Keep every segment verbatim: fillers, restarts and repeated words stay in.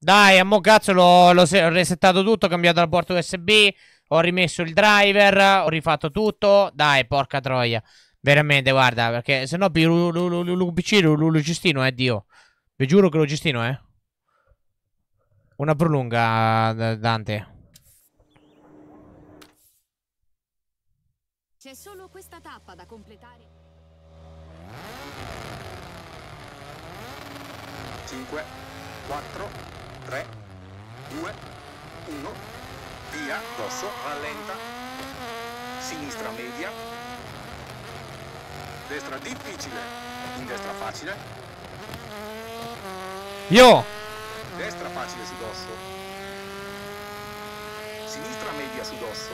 Dai, a mo' cazzo l'ho resettato tutto, ho cambiato la porta U S B, ho rimesso il driver, ho rifatto tutto. Dai, porca troia. Veramente, guarda, perché se no l'U P C, lo cestino, eh, Dio. Vi giuro che lo cestino, eh. Una prolunga, Dante. C'è solo questa tappa da completare. cinque, quattro, tre, due, uno. Via, dosso, rallenta. Sinistra media. Destra difficile. In destra facile. Io! Destra facile su dosso. Sinistra media su dosso.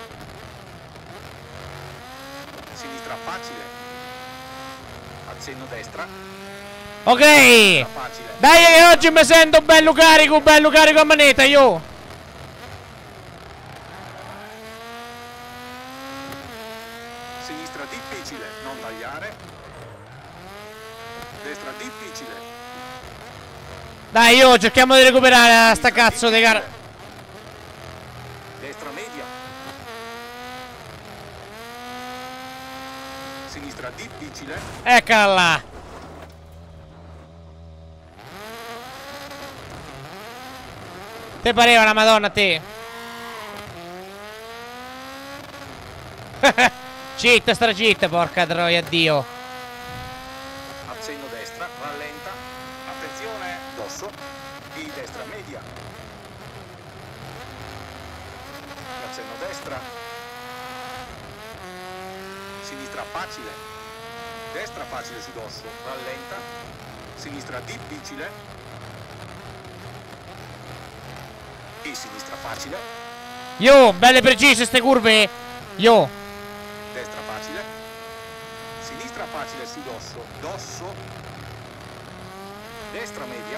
Sinistra facile. Accenno destra. Ok! Facile. Dai che oggi mi sento bello carico, bello carico a manetta, io! Sinistra difficile, non tagliare. Destra difficile. Dai, io cerchiamo di recuperare sta cazzo di gara. Destra media. Sinistra difficile. Eccola là. Te pareva una madonna a te? Cheat, stra cheat, porca troia, addio. Accenno destra, rallenta. Attenzione, dosso. Di destra media. Accenno destra. Sinistra facile. Destra facile su dosso, rallenta. Sinistra difficile. E sinistra facile. Yo, belle precise ste curve. Yo. Destra facile. Sinistra facile su dosso. Dosso. Destra media.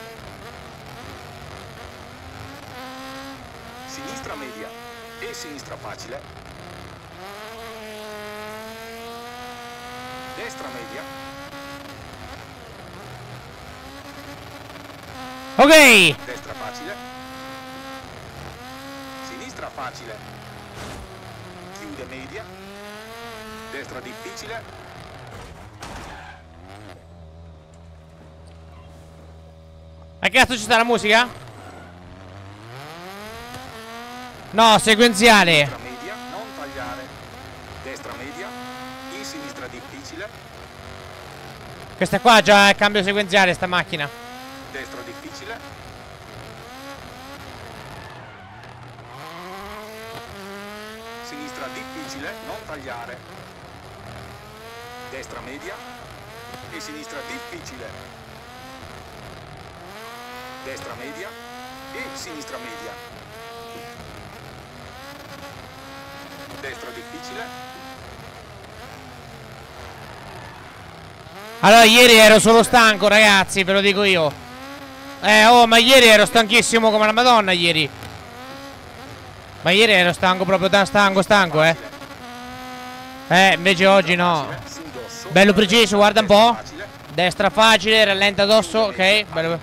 Sinistra media. E sinistra facile. Destra media. Ok. Destra facile. Sinistra facile. Chiude media. Destra difficile. A cazzo ci sta la musica? No, sequenziale. Destra media, non tagliare. Destra media. In sinistra difficile. Questa qua già è cambio sequenziale sta macchina. Destra difficile. Sinistra difficile, non tagliare. Destra media. E sinistra difficile. Destra media. E sinistra media. Destra difficile. Allora, ieri ero solo stanco, ragazzi, ve lo dico io. Eh, oh, ma ieri ero stanchissimo come la Madonna, ieri. Ma ieri ero stanco, proprio da stanco, stanco, eh. Eh, invece oggi no. Bello preciso, guarda un po'. Destra facile, rallenta addosso, ok. Bello.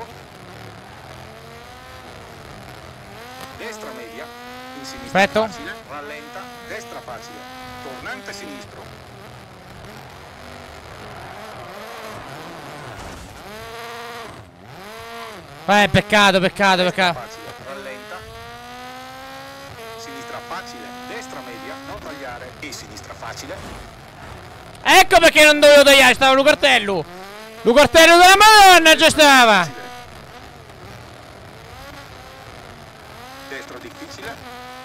Destra media. In sinistra Aspetta. facile, rallenta. Destra facile. Tornante sinistro. Eh, peccato, peccato, peccato. Facile, rallenta. Sinistra facile, destra media, non tagliare. E sinistra facile. Ecco perché non dovevo tagliare, stava Lucartello. Lucartello della Madonna già stava. Destra difficile.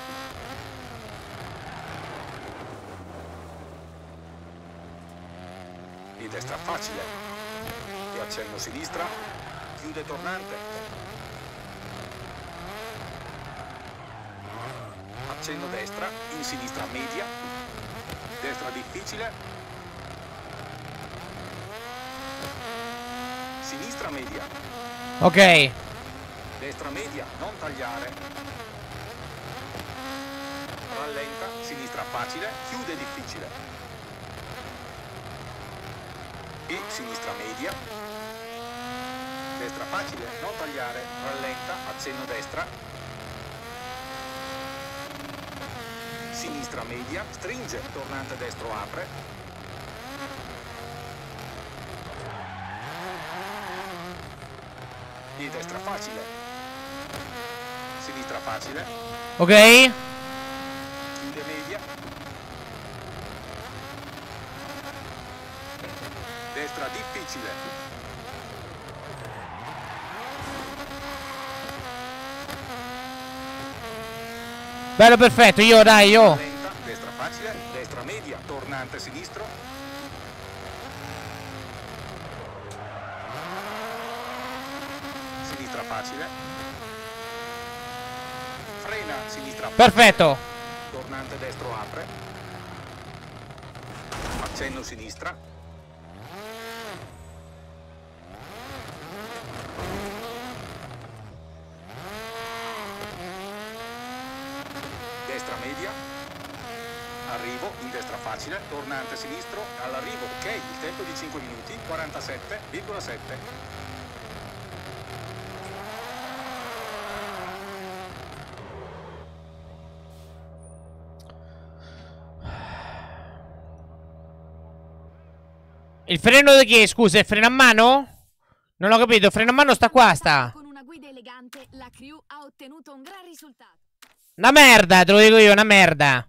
E destra facile. E accenno sinistra. Chiude tornante. Accenno destra, in sinistra media. Destra difficile. Sinistra media. Ok. Destra media, non tagliare. Rallenta, sinistra facile, chiude difficile. E sinistra media. destra facile, non tagliare, rallenta, accenno destra. Sinistra media, stringe, tornante destro apre. E destra facile. Sinistra facile. Ok. Chiude media. Destra difficile. Bello, perfetto, io dai, io. Lenta, destra facile, destra media, tornante sinistro. Sinistra facile. Frena, sinistra facile. Perfetto. Tornante destro apre. Accenno sinistra. Destra media. Arrivo in destra facile, tornante sinistro, all'arrivo, ok, il tempo di cinque minuti, quarantasette virgola sette. Il freno di chi? Scusa, il freno a mano? Non ho capito, il freno a mano sta qua, sta. Con una guida elegante, la crew ha ottenuto un gran risultato. Una merda, te lo dico io, una merda.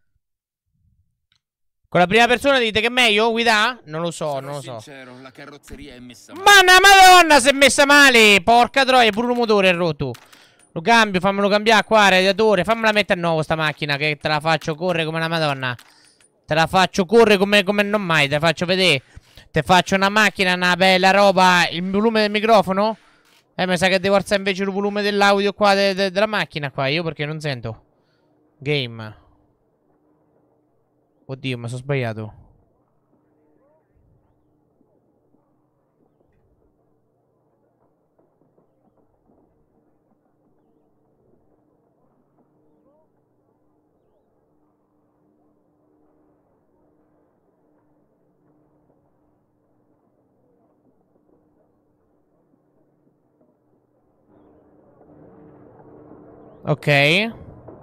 Con la prima persona dite che è meglio guida? Non lo so, non lo so. Sincero, la carrozzeria è messa male. Ma una madonna, si è messa male. Porca troia, pure il motore è rotto. Lo cambio, fammelo cambiare qua, radiatore. Fammela mettere a nuovo sta macchina, che te la faccio correre come una madonna. Te la faccio correre come, come non mai, te la faccio vedere. Te faccio una macchina, una bella roba. Il volume del microfono? Eh, mi sa che devo alzare invece il volume dell'audio qua de, de, della macchina qua. Io perché non sento. Game. Oddio, mi sono sbagliato. Ok.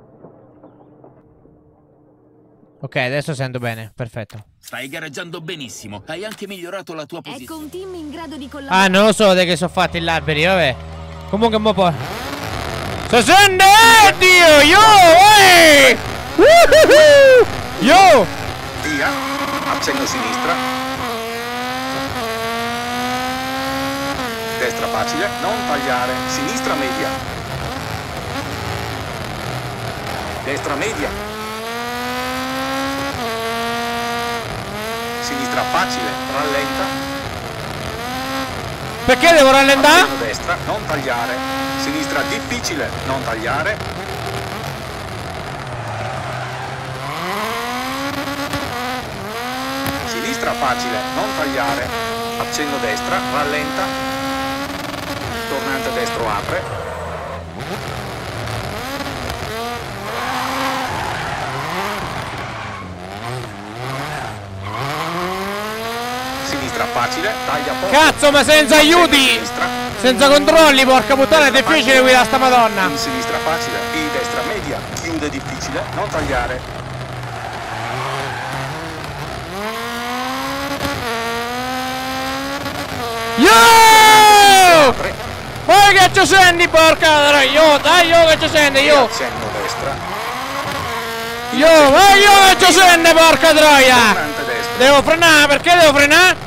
Ok, adesso sento bene, perfetto. Stai gareggiando benissimo. Hai anche migliorato la tua Ecco posizione. un team in grado di collaborare. Ah, non lo so da che sono fatti gli alberi, vabbè. Comunque un po' poi. Si sente, eh, Dio, yo, ehi! Woohoo! Yo! Via, accenno sinistra. Destra facile, non tagliare, sinistra media. Destra media. Sinistra facile, rallenta. Perché devo rallentare? Accenno destra, non tagliare. Sinistra difficile, non tagliare. Sinistra facile, non tagliare. Accenno destra, rallenta. Tornante destro apre. Sinistra facile, taglia poco. Cazzo, ma senza aiuti! Sinistra. Senza controlli, porca puttana, è difficile guidare sta madonna. In sinistra facile, in destra media, chiude difficile, non tagliare. Yo! Apre. Ma che ci senti, porca troia? Io, dai, io che ci senti, io! Accenno destra. Io, ma io che ci senti, porca troia! Tornante destra. Devo frenare, perché devo frenare?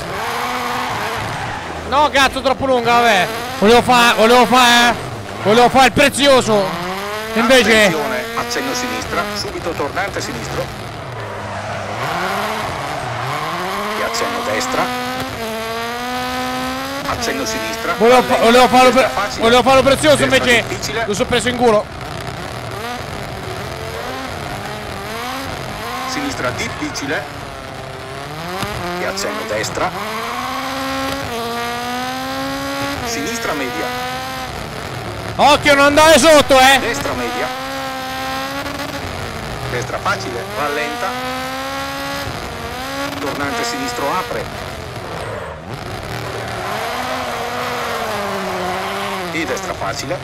No, cazzo, troppo lunga, vabbè. Volevo fare, volevo fare, volevo fare il prezioso. Invece... Attenzione, accenno sinistra, subito tornante sinistro. E accenno destra. Accenno sinistra. Volevo, fa- volevo, farlo, pre- Destra facile. volevo farlo prezioso, Destra invece difficile. lo sono preso in culo. Sinistra difficile. E accenno destra. Sinistra media. Occhio, non andare sotto, eh! Destra media. Destra facile, rallenta. Tornante sinistro apre. e destra facile,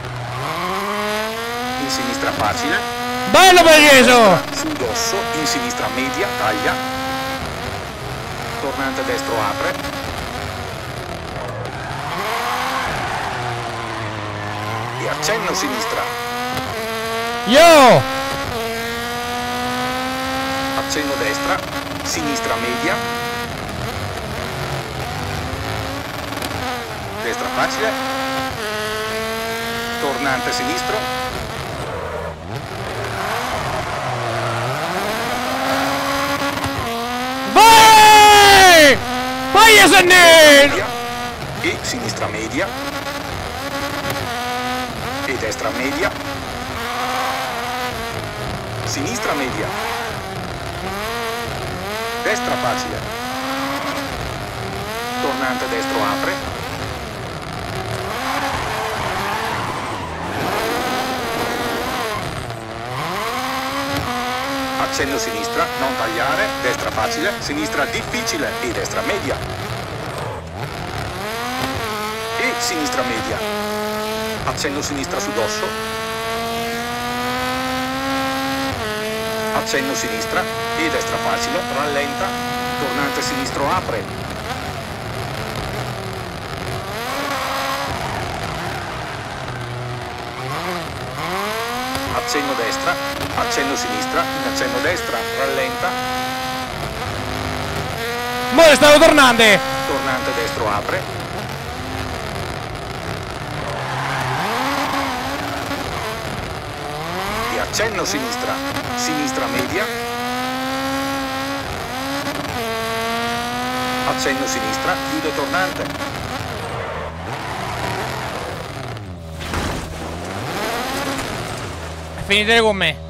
in sinistra facile, Bello preciso! sul dosso, in sinistra media, taglia, tornante destro apre, e accenno sinistra, Yo! accenno destra, sinistra media, destra facile, tornante sinistro, Vai! Vai Sennino! media, e sinistra media, e destra media, sinistra media, destra facile, tornante destro apre, accenno sinistra, non tagliare, destra facile, sinistra difficile e destra media, e sinistra media, accenno sinistra su dosso, accenno sinistra e destra facile, rallenta, tornante sinistro apre, accenno destra, accenno sinistra, in accenno destra, rallenta, Mo' stavo tornando! tornante destro apre, e accenno sinistra, sinistra media, accenno sinistra, chiude tornante, Finite con me.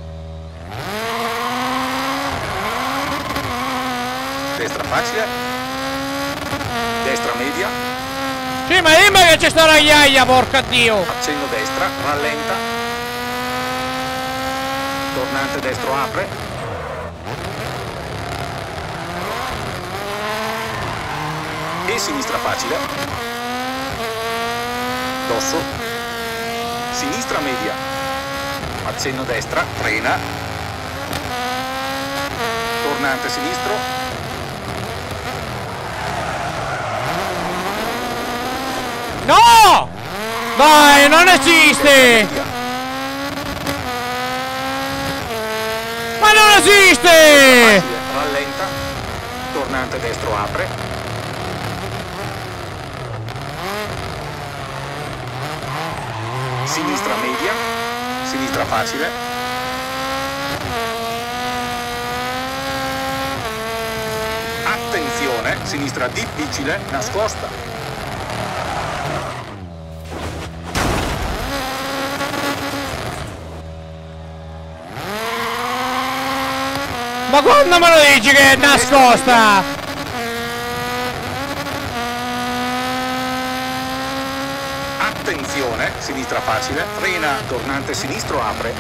destra facile, destra media, Sì, ma dimmi che c'è sta una ghiaia, porca Dio! accenno destra, rallenta, tornante destro apre, e sinistra facile, dosso, sinistra media, accenno destra, frena, tornante sinistro, No! Dai, non esiste! via, Ma non esiste! facile, rallenta, tornante destro apre, sinistra media, sinistra facile, attenzione, sinistra difficile, nascosta, Ma quando me lo dici che è nascosta? attenzione, sinistra facile, frena, tornante sinistro apre,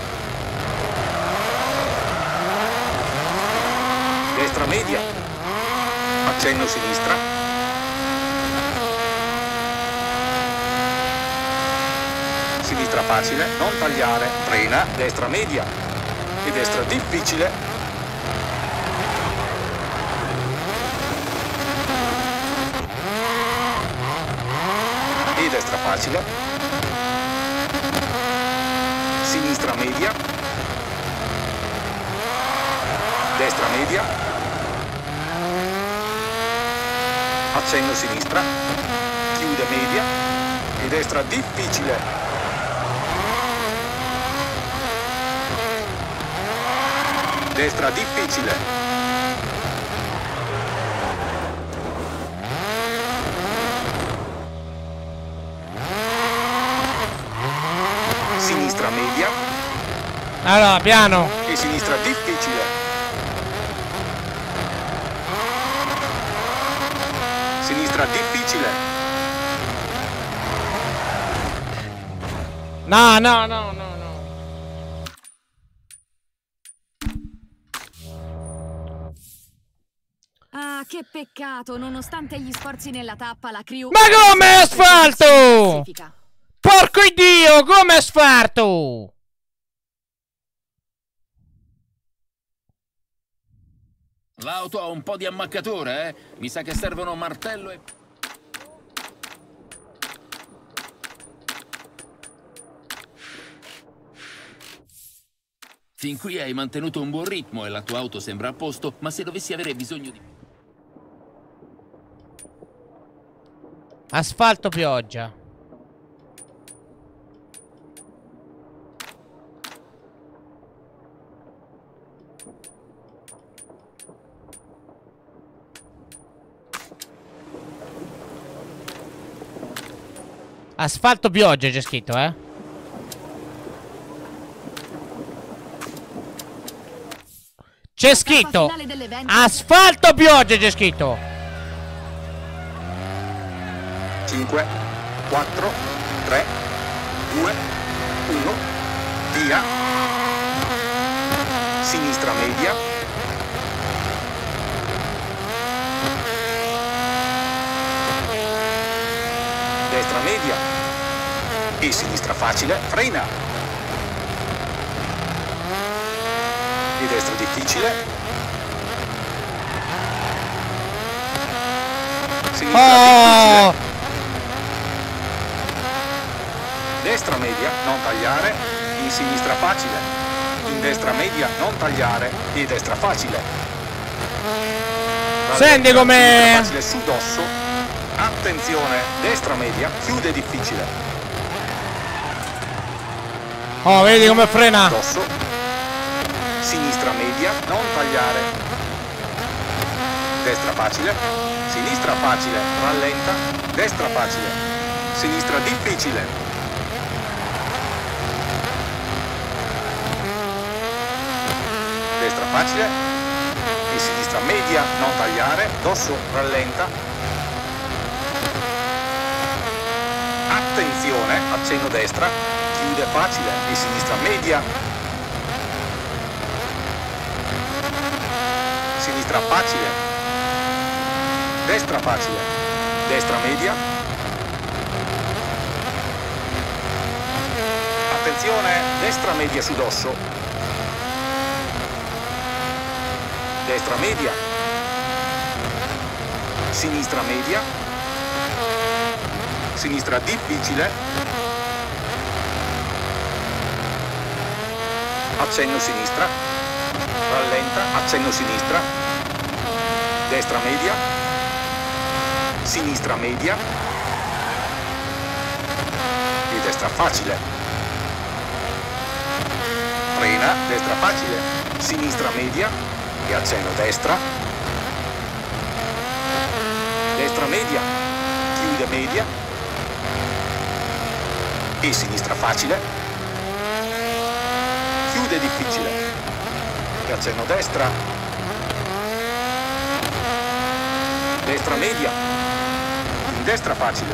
destra media, accenno sinistra, sinistra facile, non tagliare, frena, destra media e destra difficile, e destra facile, sinistra media, destra media, accenno sinistra, chiude media e destra difficile, destra difficile, sinistra media Allora, piano. e sinistra difficile, sinistra difficile, No, no, no, no, no. Ah, che peccato, nonostante gli sforzi nella tappa, la crew... Ma come asfalto? Classifica. Porco Dio, come hai sfarto? L'auto ha un po' di ammaccature, eh? Mi sa che servono martello e... Fin qui hai mantenuto un buon ritmo e la tua auto sembra a posto, ma se dovessi avere bisogno di... Asfalto pioggia. Asfalto pioggia c'è scritto, eh. C'è scritto asfalto pioggia c'è scritto. cinque, quattro, tre, due, uno, via. Sinistra media. Destra media. E sinistra facile, frena. E destra difficile. Sinistra Oh! difficile. Destra media, non tagliare, in sinistra facile, in destra media, non tagliare, e destra facile. Senti come... Facile su dosso, attenzione, destra media, chiude difficile. Oh, vedi come frena? Dosso, sinistra media, non tagliare, destra facile, sinistra facile, rallenta, destra facile, sinistra difficile. Destra facile e sinistra media, non tagliare, dosso, rallenta. Attenzione, accenno destra, chiude facile e sinistra media. Sinistra facile, destra facile, destra media. Attenzione, destra media su dosso. Destra media, sinistra media, sinistra difficile, accenno sinistra, rallenta, accenno sinistra, destra media, sinistra media e destra facile, frena, destra facile, sinistra media e accenno destra, destra media, chiude media e sinistra facile, chiude difficile e accenno destra, destra media, in destra facile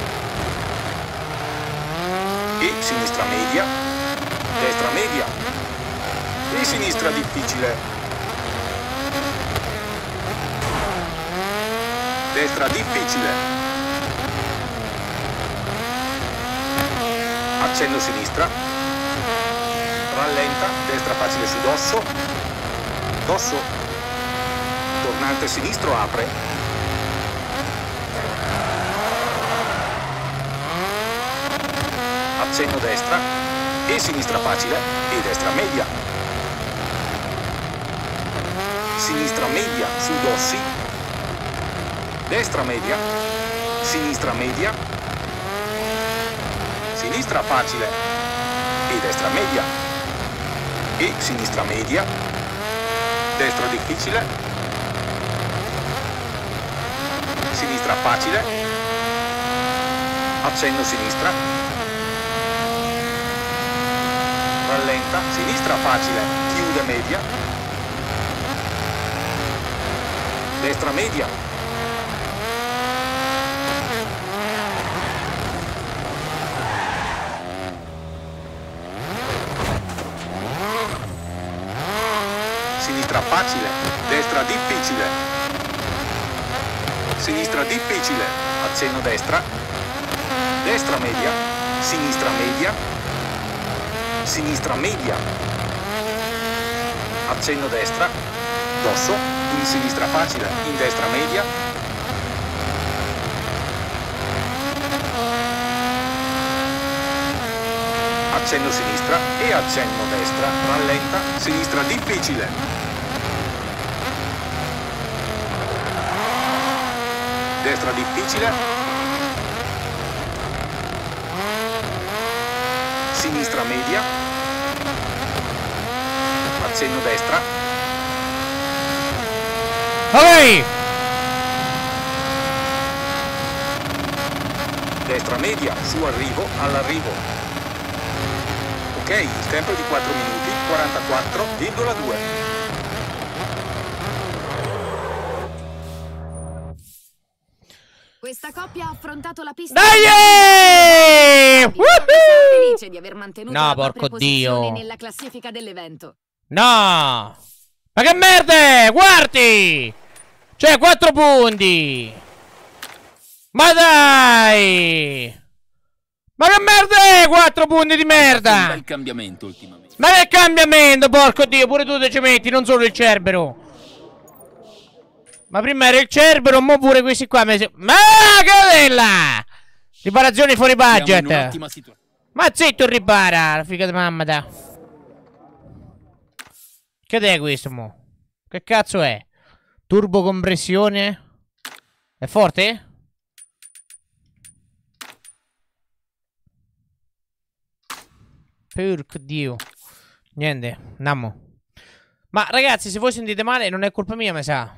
e sinistra media, destra media e sinistra difficile. Destra difficile, accenno sinistra, rallenta, destra facile su dosso, dosso, tornante sinistro apre, accenno destra e sinistra facile e destra media, sinistra media su dossi, destra media, sinistra media, sinistra facile e destra media e sinistra media, destra difficile, sinistra facile, accenno sinistra, rallenta, sinistra facile, chiude media, destra media, sinistra facile, destra difficile, sinistra difficile, accenno destra, destra media, sinistra media, sinistra media, accenno destra, dosso, in sinistra facile, in destra media, accenno sinistra e accenno destra, rallenta, sinistra difficile, destra difficile, sinistra media, accenno destra, ok, destra media, su arrivo, all'arrivo. Ok, il tempo è di quattro minuti, quarantaquattro virgola due. Questa coppia ha affrontato la pista. dai! Siamo felice di aver mantenuto No, la porco propria posizione Dio. nella classifica dell'evento. No! Ma che merda! Guardi! Cioè, quattro punti! Ma dai! Ma che merda è? quattro punti di Un merda! bel cambiamento ultimamente. Ma che cambiamento, porco Dio! Pure tu te ci metti, non solo il Cerbero! Ma prima era il Cerbero, mo pure questi qua mi se... Ma che è là? Riparazioni fuori Siamo in budget! un'ottima situazione. Ma zitto, ripara, la figa di mamma da. Che è questo mo? Che cazzo è? Turbo compressione? È forte? Porco Dio. Niente, andiamo. Ma ragazzi, se voi sentite male non è colpa mia, mi sa.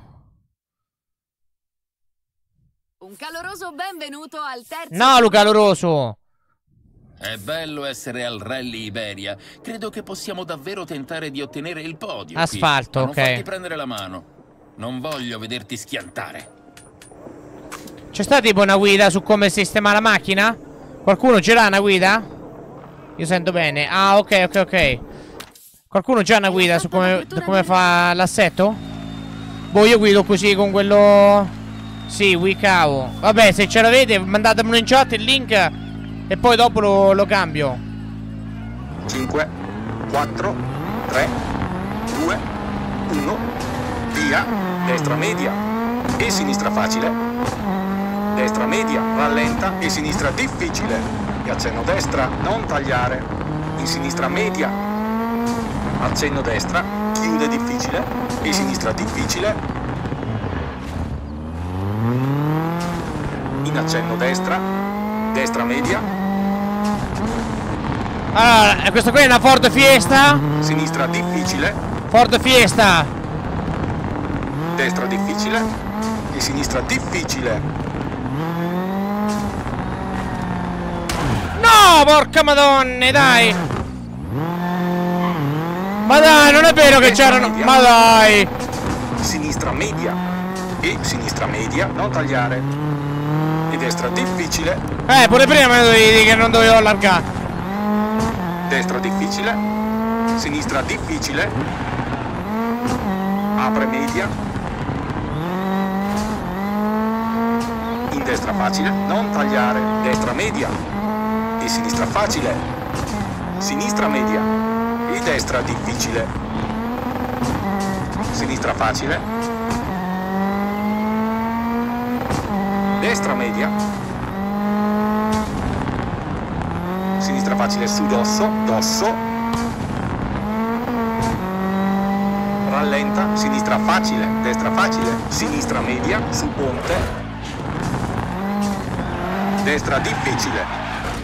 Un caloroso benvenuto al terzo. No, Luca Loroso. È bello essere al Rally Iberia. Credo che possiamo davvero tentare di ottenere il podio. Asfalto, qui. Ma non ok. farti prendere la mano. Non voglio vederti schiantare. C'è sta tipo una guida su come sistemare la macchina? Qualcuno ce l'ha una guida? Io sento bene. Ah, ok, ok, ok. Qualcuno c'ha una guida su come, come fa l'assetto? Boh, io guido così con quello... Sì, Wicavo. Vabbè, se ce l'avete mandatemelo in chat il link e poi dopo lo, lo cambio. cinque, quattro, tre, due, uno, via, destra media e sinistra facile, destra media, rallenta e sinistra difficile, e accenno destra, non tagliare, in sinistra media, accenno destra, chiude difficile e sinistra difficile, in accenno destra, destra media, Allora, questa qui è una Ford Fiesta. sinistra difficile, Ford Fiesta. destra difficile e sinistra difficile, No, porca madonna, dai. Ma dai, non è vero che c'erano... Ma dai. sinistra media e sinistra media, non tagliare, e destra difficile, Eh, pure prima mi dovevi dire che non dovevo allargare. destra difficile, sinistra difficile, apre media, in destra facile, non tagliare, destra media e sinistra facile, sinistra media e destra difficile, sinistra facile, destra media, sinistra facile su dosso, dosso, rallenta, sinistra facile, destra facile, sinistra media, su ponte, destra difficile,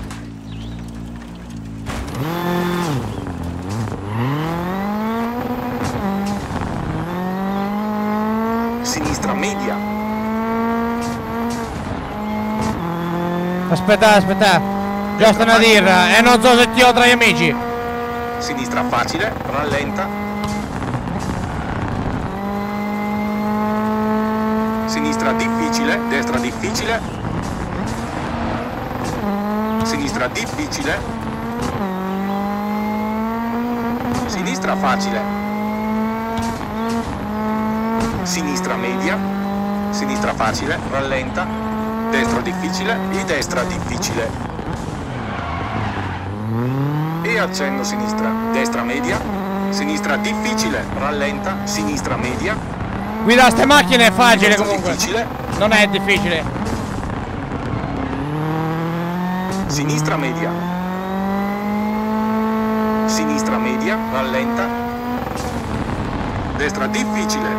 sinistra media, Aspetta, aspetta. Già sta una dirra. E non so se ti ho tra gli amici. sinistra facile, rallenta, sinistra difficile, destra difficile, sinistra difficile, sinistra facile, sinistra media, sinistra facile, rallenta, destra difficile e destra difficile, e accenno sinistra, destra media, sinistra difficile, rallenta, sinistra media. Guidare ste macchine è facile comunque. Difficile. Non è difficile. Sinistra media. Sinistra media, rallenta. Destra difficile.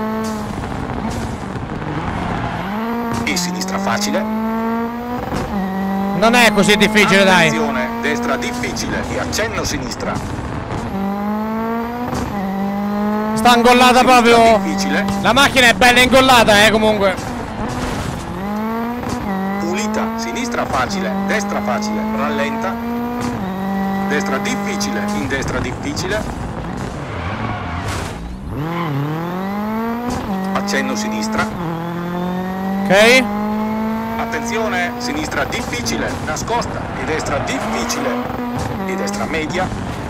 E sinistra facile. Non è così difficile, dai. Attenzione, destra difficile e accenno sinistra. Sta ingollata Sinistra proprio. difficile. La macchina è bella ingollata, eh, comunque. Pulita, sinistra facile, destra facile, rallenta. Destra difficile, in destra difficile. Accenno sinistra. Ok? Attenzione, sinistra difficile, nascosta e destra difficile e destra media,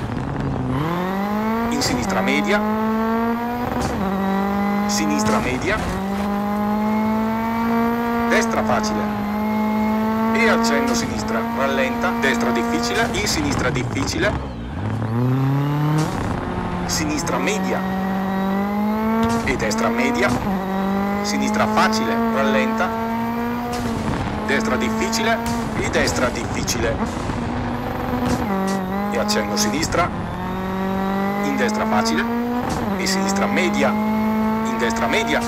in sinistra media, sinistra media, destra facile e accenno sinistra, rallenta, destra difficile, in sinistra difficile, sinistra media e destra media, sinistra facile, rallenta, destra difficile e destra difficile e accenno sinistra, in destra facile e sinistra media, in destra media,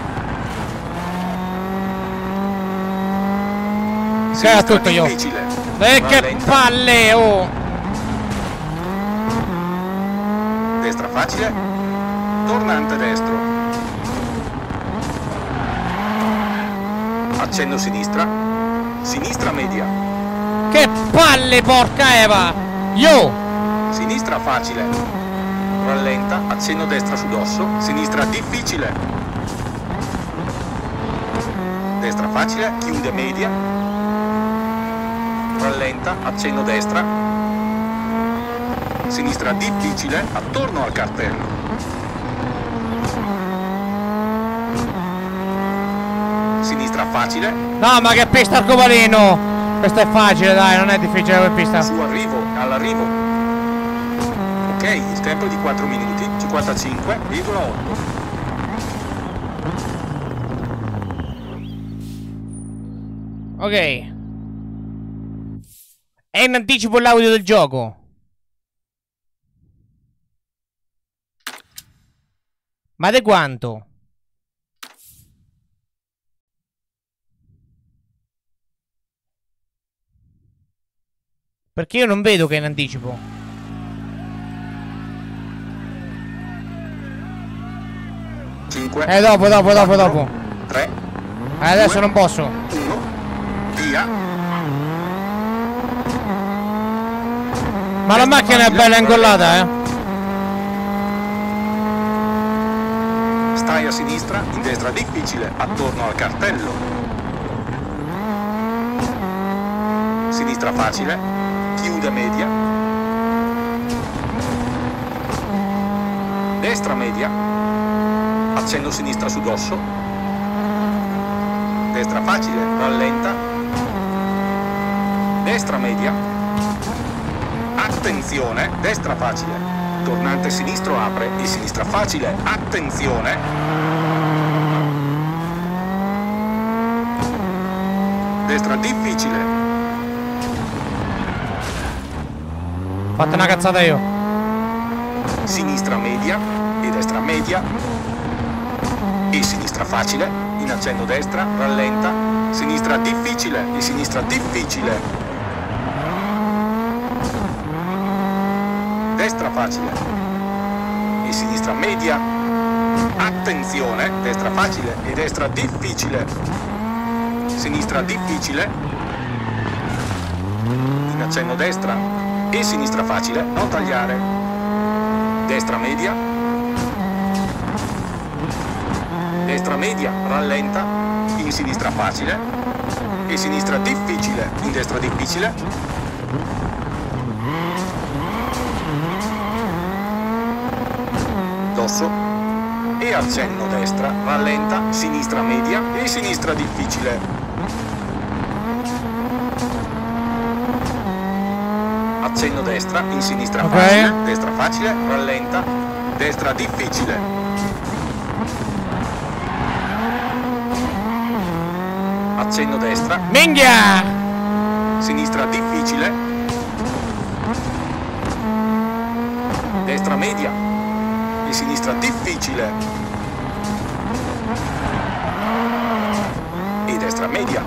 Che a tutto io. difficile, E che rallenta, palle, oh! destra facile, tornante destro, accenno sinistra, sinistra media, Che palle, porca Eva! Yo! sinistra facile, rallenta, accenno destra su dosso, sinistra difficile, destra facile, chiude media, rallenta, accenno destra, sinistra difficile, attorno al cartello, sinistra facile, No, ma che pista arcobaleno! Questo è facile, dai, non è difficile come pista. su arrivo, all'arrivo. Ok, il tempo è di quattro minuti, cinquantacinque virgola otto. Ok. È in anticipo l'audio del gioco. Ma di quanto? Perché io non vedo che è in anticipo. cinque. Eh, dopo, dopo, dopo, dopo. tre. Eh, adesso non posso. uno. Via. Ma la macchina è bella ingollata, eh. Stai a sinistra, in destra difficile, attorno al cartello. Sinistra facile, chiude media. Destra media, accenno sinistra su dosso. Destra facile, rallenta. Destra media. Attenzione, destra facile. Tornante sinistro apre e sinistra facile. Attenzione. Destra difficile. Fatto una cazzata io. Sinistra media e destra media. E sinistra facile. In accenno destra, rallenta. Sinistra difficile e sinistra difficile. Destra facile e sinistra media, attenzione, destra facile e destra difficile, sinistra difficile, in accenno destra e sinistra facile, non tagliare, destra media, destra media, rallenta, in sinistra facile e sinistra difficile, in destra difficile, e accenno destra, rallenta, sinistra media e sinistra difficile. accenno destra, in sinistra Ok. facile, destra facile, rallenta, destra difficile. Accenno destra, Minchia! sinistra difficile, destra media e sinistra difficile e destra media,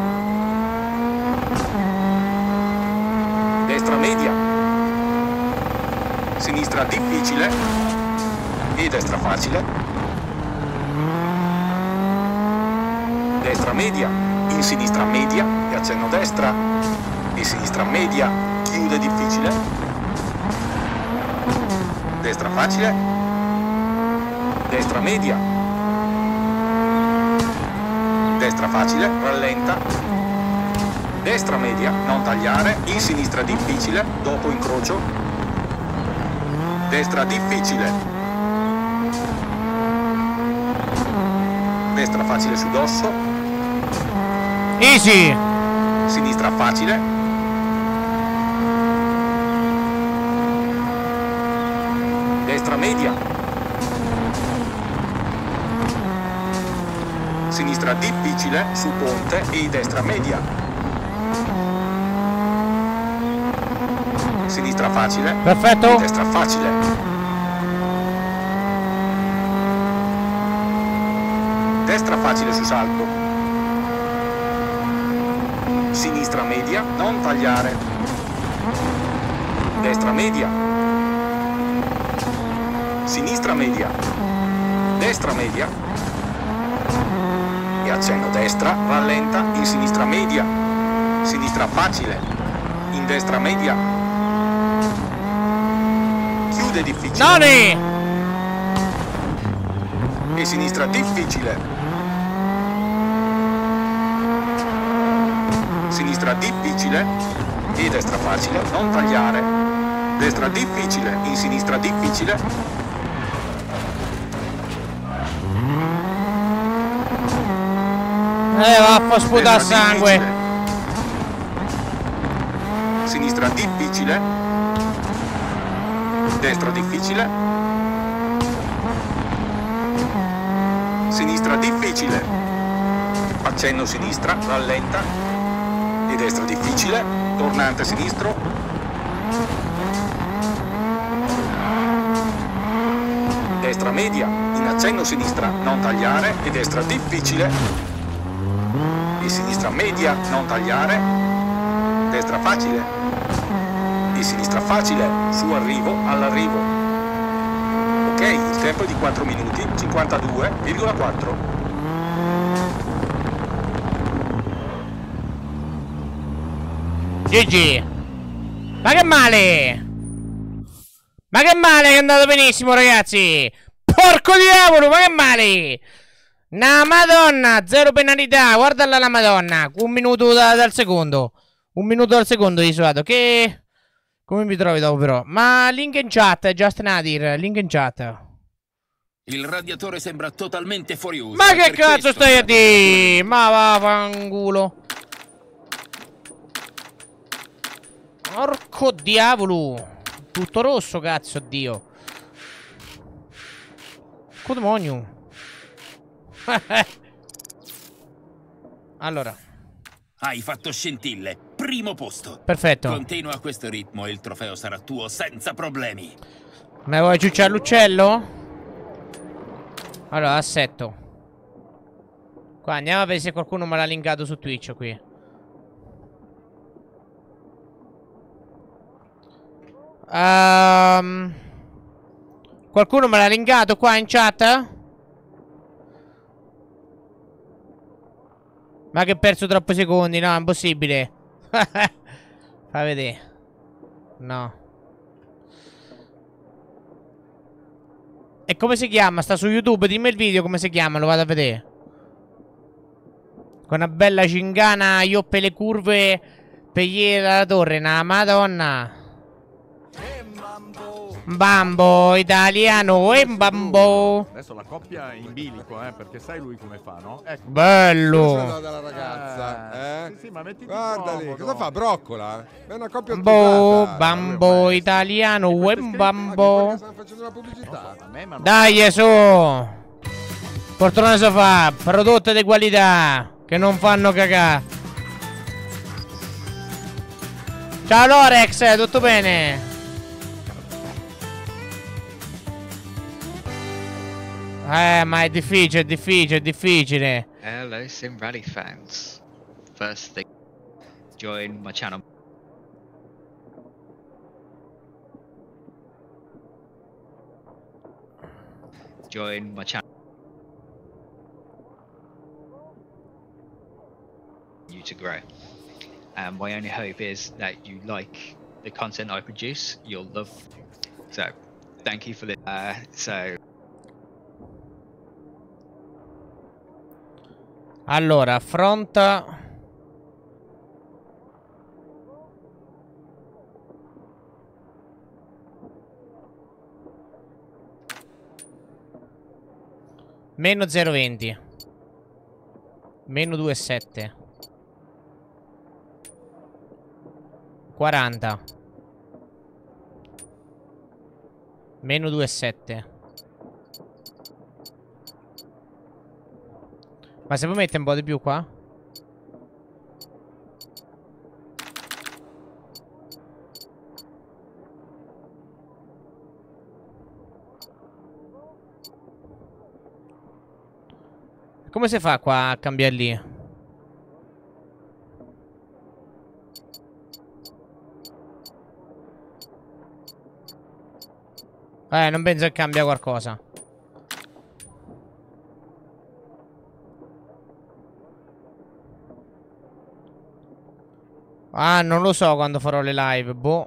destra media, sinistra difficile e destra facile, destra media, in sinistra media e accenno destra e sinistra media, chiude difficile, destra facile, destra media, destra facile, rallenta, destra media, non tagliare, in sinistra difficile, dopo incrocio, destra difficile, destra facile su dosso, Easy! sinistra facile, destra media, sinistra difficile su ponte e destra media, sinistra facile, Perfetto. destra facile, destra facile su salto, sinistra media, non tagliare, destra media, sinistra media, destra media e accenno destra, rallenta, in sinistra media, sinistra facile, in destra media, chiude difficile Noni! e sinistra difficile, sinistra difficile e destra facile, non tagliare, destra difficile, in sinistra difficile, Eh, va a fa sputare destra sangue. difficile, sinistra difficile, destra difficile, sinistra difficile, accenno sinistra, rallenta e destra difficile, tornante sinistro, destra media, in accenno sinistra, non tagliare e destra difficile e sinistra media, non tagliare, destra facile e sinistra facile, su arrivo, all'arrivo. Ok, il tempo è di quattro minuti, cinquantadue virgola quattro. G G. Ma che male! Ma che male che è andato benissimo, ragazzi! Porco diavolo, ma che male! Na madonna, zero penalità, guardala la madonna. Un minuto da, dal secondo. Un minuto dal secondo di suato. Che... Come mi trovi dopo però? Ma link in chat, Just Nadir, link in chat. Il radiatore sembra totalmente fuori uso. Ma che per cazzo questo stai a serve dire? Ma va, fanculo. Porco diavolo. Tutto rosso, cazzo, Dio. Codemonio. Allora. Hai fatto scintille. Primo posto. Perfetto. Continua a questo ritmo e il trofeo sarà tuo senza problemi. Ma vuoi ciucciare l'uccello? Allora, assetto. Qua andiamo a vedere se qualcuno me l'ha linkato su Twitch qui. Um, qualcuno me l'ha linkato qua in chat? Ma che ho perso troppi secondi, no, è impossibile. Fai vedere. No. E come si chiama? Sta su YouTube, dimmi il video come si chiama, lo vado a vedere. Con una bella cingana, io per le curve, per ieri alla torre, na madonna. Bambo italiano e bambo. Adesso la coppia è in bilico, eh, perché sai lui come fa, no? Ecco. Bello. Dalla ragazza, eh? Sì, sì, ma mettiti Guarda lì, comodo. cosa fa? Broccola? È una coppia Bo, sposata. bambo italiano e bambo. Perché stanno facendo la pubblicità? A me, ma non- Dai, su. Portone sofà, prodotti di qualità che non fanno cacà. Ciao Lorex, tutto bene? Eh, ma è difficile, è difficile, è difficile. Hello, Sim Rally fans. First thing, join my channel. Join my channel. You to grow. And my only hope is that you like the content I produce. You'll love. So, thank you for the. Uh, so. Allora, affronta. Meno zero virgola venti. Meno due virgola sette. quaranta. Meno due virgola sette. Ma se puoi mettere un po' di più qua? Come si fa qua a cambiare lì? Eh, non penso che cambia qualcosa. Ah, non lo so quando farò le live, boh.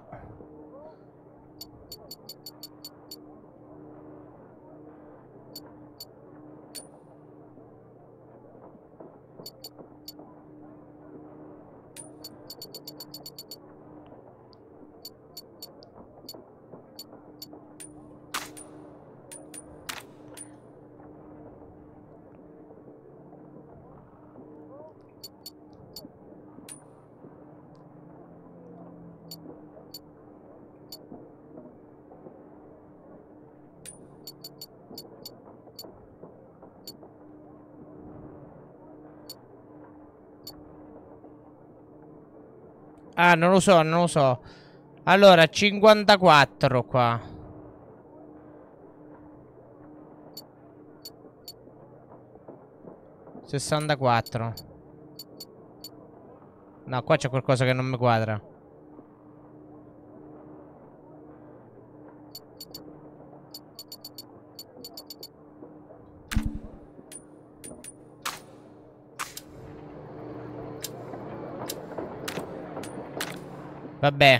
Ah, non lo so, non lo so. Allora, cinquantaquattro qua. sessantaquattro. No, qua c'è qualcosa che non mi quadra. Vabbè.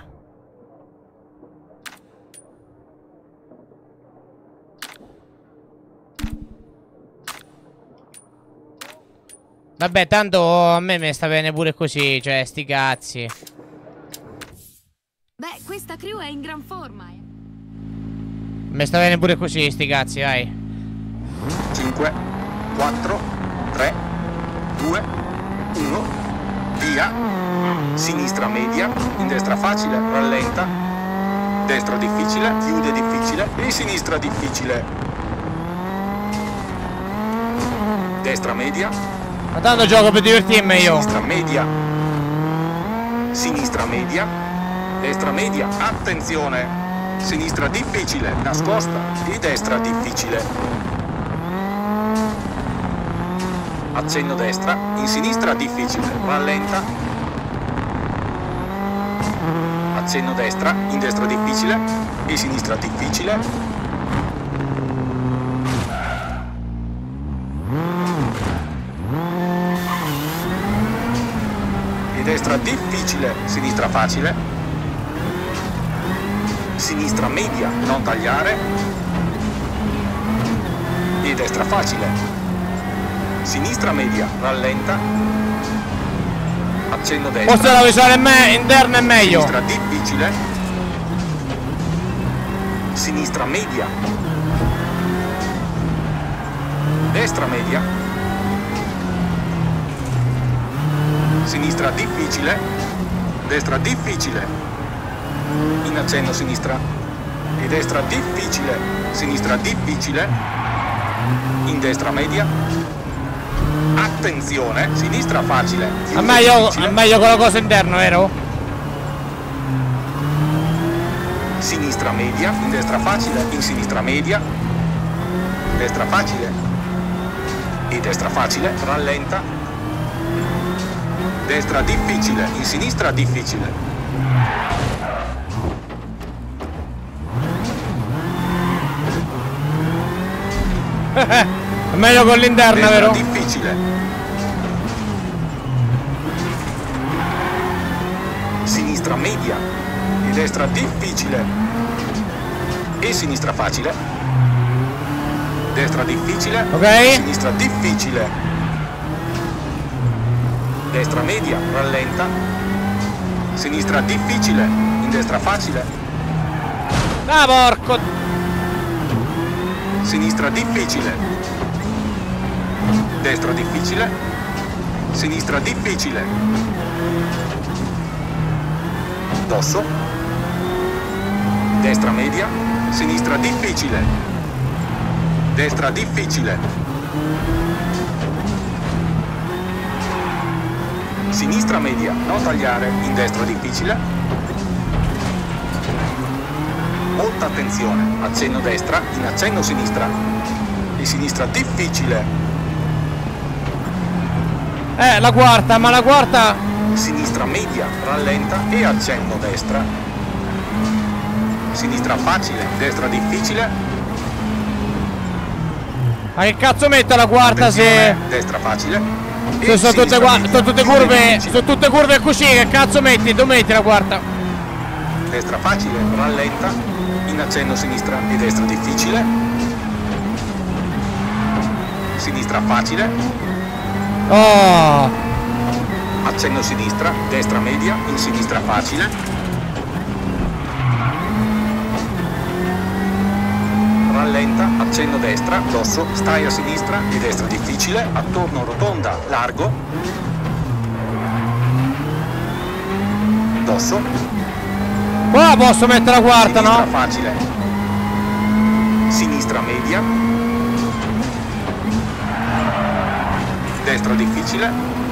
Vabbè, tanto a me mi sta bene pure così, cioè, sti cazzi. Beh, questa crew è in gran forma, eh. Mi sta bene pure così, sti cazzi, vai. cinque, quattro, tre, due, uno, via. Sinistra media, in destra facile, rallenta. Destra difficile, chiude difficile e sinistra difficile. Destra media. Ma tanto gioco per divertirmi io. Sinistra media. Sinistra media. Destra media, attenzione. Sinistra difficile, nascosta e destra difficile. Accenno destra, in sinistra difficile, rallenta. Accenno destra, in destra difficile e sinistra difficile. E destra difficile, sinistra facile. Sinistra media, non tagliare. E destra facile. Sinistra media, rallenta. Accenno destra. Forse la visuale me interna è meglio. Sinistra difficile. sinistra media, destra media, sinistra difficile, destra difficile, in accenno sinistra e destra difficile, sinistra difficile, in destra media, attenzione, sinistra facile, È meglio, è meglio con la cosa interna, vero? sinistra media, in destra facile, in sinistra media, destra facile e destra facile, rallenta, destra difficile, in sinistra difficile, È meglio con l'interna, destra vero? difficile, sinistra media e destra difficile e sinistra facile, destra difficile, Ok. sinistra difficile, destra media, rallenta, sinistra difficile, in destra facile, Ah, porco. sinistra difficile, destra difficile, sinistra difficile, dosso, destra media, sinistra difficile, destra difficile, sinistra media, non tagliare, in destra difficile, molta attenzione, accenno destra, in accenno sinistra e sinistra difficile, Eh, la quarta, ma la quarta. sinistra media, rallenta e accenno destra, sinistra facile, destra difficile, Ma che cazzo mette la quarta se. attenzione, destra facile e Se sono tutte, sinistra qua- media, sono tutte più curve. difficile. Sono tutte curve così, che cazzo metti? Tu metti la quarta. Destra facile, rallenta, in accenno sinistra e destra difficile, sinistra facile, Oh. accenno sinistra, destra media, in sinistra facile, rallenta, accenno destra, dosso, stai a sinistra e destra difficile, attorno rotonda, largo, dosso, Qua posso mettere la quarta, sinistra no? facile, sinistra media, destra difficile,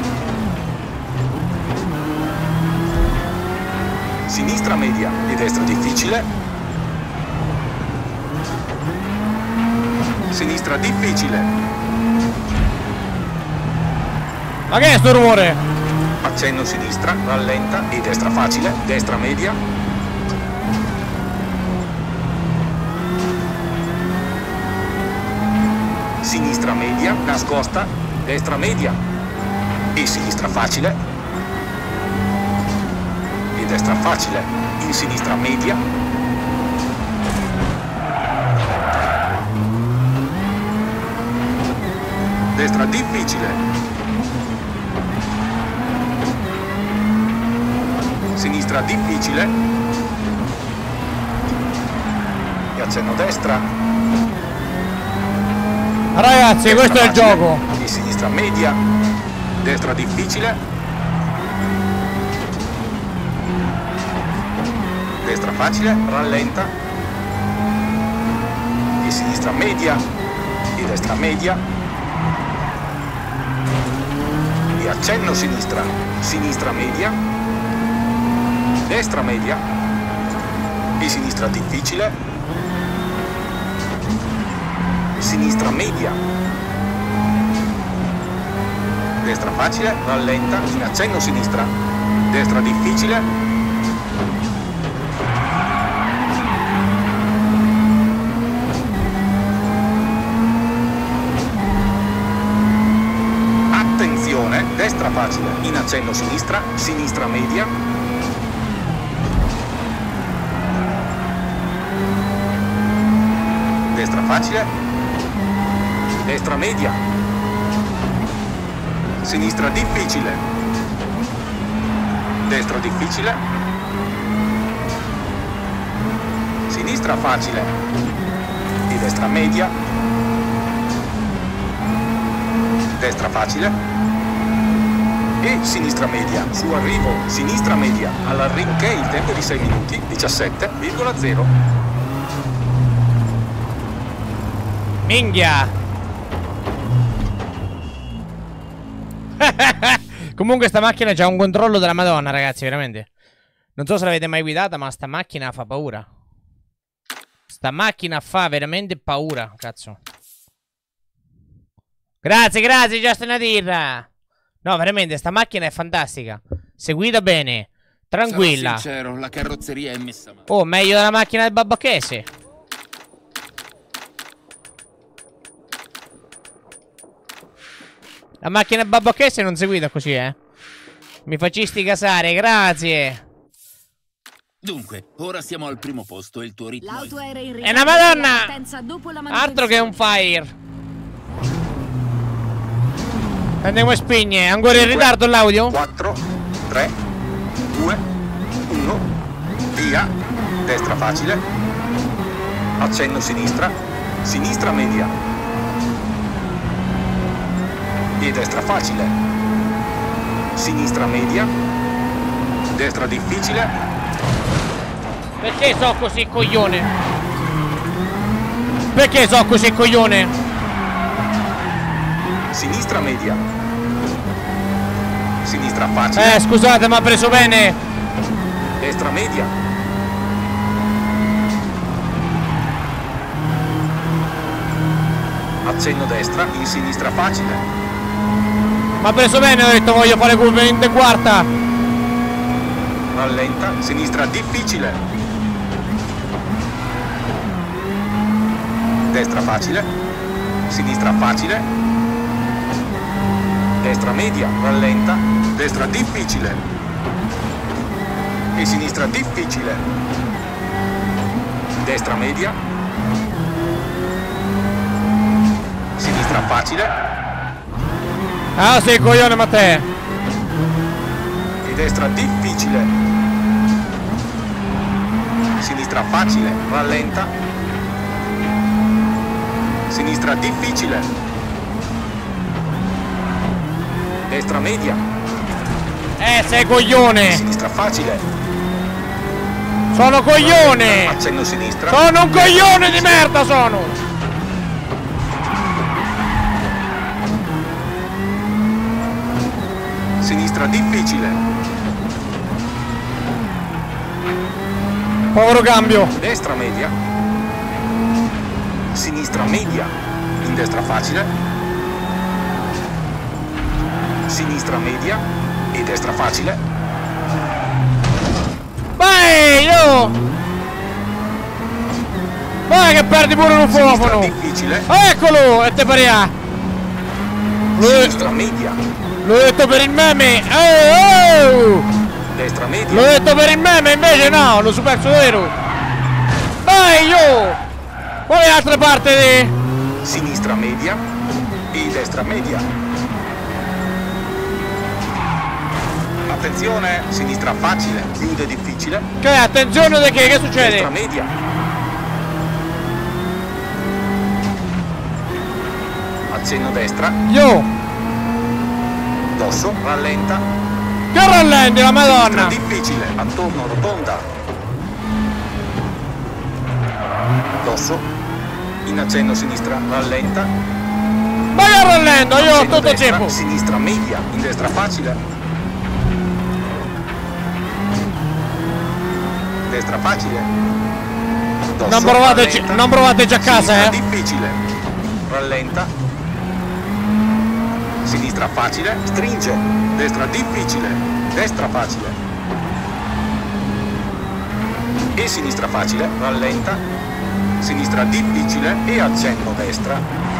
sinistra media e destra difficile, sinistra difficile, Ma che è sto rumore? accenno sinistra, rallenta e destra facile, destra media, sinistra media, nascosta, destra media e sinistra facile e destra facile, in sinistra media, destra difficile, sinistra difficile e accenno destra. Ragazzi, Destra questo è il facile, gioco. di sinistra media, destra difficile, destra facile, rallenta, di sinistra media, di destra media, e accenno sinistra, sinistra media, destra media, e sinistra difficile, sinistra media, destra facile, rallenta, in accenno sinistra, destra difficile, attenzione, destra facile, in accenno sinistra, sinistra media, destra facile, destra media, sinistra difficile, destra difficile, sinistra facile e destra media, destra facile e sinistra media. Su arrivo, sinistra media, all'arrinché il tempo di sei minuti, diciassette virgola zero. Minchia! Comunque sta macchina c'ha un controllo della Madonna, ragazzi, veramente. Non so se l'avete mai guidata, ma sta macchina fa paura. Sta macchina fa veramente paura, cazzo. Grazie, grazie, Justin Adirra. No, veramente, sta macchina è fantastica. Se guida bene, tranquilla. Sarò sincero, la carrozzeria è messa male. Oh, meglio della macchina del Babbacchese. La macchina del Babbacchese non si guida così, eh. Mi faccisti casare, grazie. Dunque, ora siamo al primo posto e il tuo ritmo L'auto era in È una Madonna! partenza dopo la Altro che un manutenzione. fire. Andiamo a spigne. Ancora in ritardo l'audio? quattro, tre, due, uno, via, destra facile, accenno sinistra, sinistra media e destra facile, sinistra media, destra difficile. Perché so così coglione? Perché so così coglione? Sinistra media. Sinistra facile. Eh, scusate, ma ha preso bene. Destra media. Accenno destra in sinistra facile. Ma ha preso bene, ho detto voglio fare curve in de quarta. Rallenta, sinistra difficile. Destra facile. Sinistra facile. Destra media, rallenta, destra difficile e sinistra difficile, destra media, sinistra facile Ah, sei coglione, ma te. e destra difficile, sinistra facile, rallenta, sinistra difficile, destra media, Eh, sei coglione. sinistra facile, Sono coglione. accenno sinistra, Sono un coglione di merda, sono. sinistra difficile, Povero cambio. destra media, sinistra media, in destra facile, sinistra media e destra facile, Vai, io. Vai che perdi pure un sinistra fuoco. difficile, Eccolo, e te paria. L'ho sinistra media, l'ho detto per il meme. Oh, oh. destra L'ho media, detto per il meme, invece no, l'ho superso vero. Vai, io. Qual è l'altra parte di... sinistra media e destra media. Attenzione, sinistra facile, chiude difficile, Che attenzione di che, che destra succede? media. Accenno destra, Io. dosso, rallenta, Che rallenti la sinistra Madonna. difficile, attorno rotonda, dosso, in accenno sinistra, rallenta, Ma che rallento, io ho accenno tutto il destra, tempo. sinistra media, in destra facile, destra facile, dosso, Non provate, rallenta, non provate già a casa, sinistra eh. difficile, rallenta, sinistra facile, stringe, destra difficile, destra facile e sinistra facile, rallenta, sinistra difficile e accenno destra.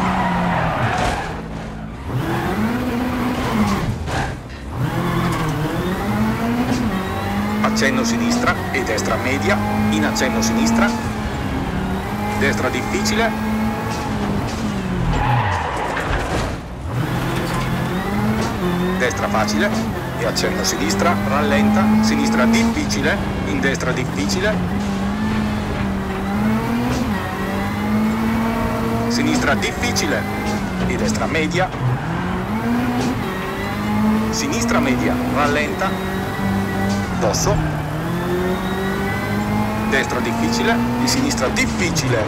Accenno sinistra e destra media, in accenno sinistra, destra difficile, destra facile e accenno sinistra, rallenta, sinistra difficile, in destra difficile, sinistra difficile e destra media, sinistra media, rallenta, dosso, destra difficile e sinistra difficile,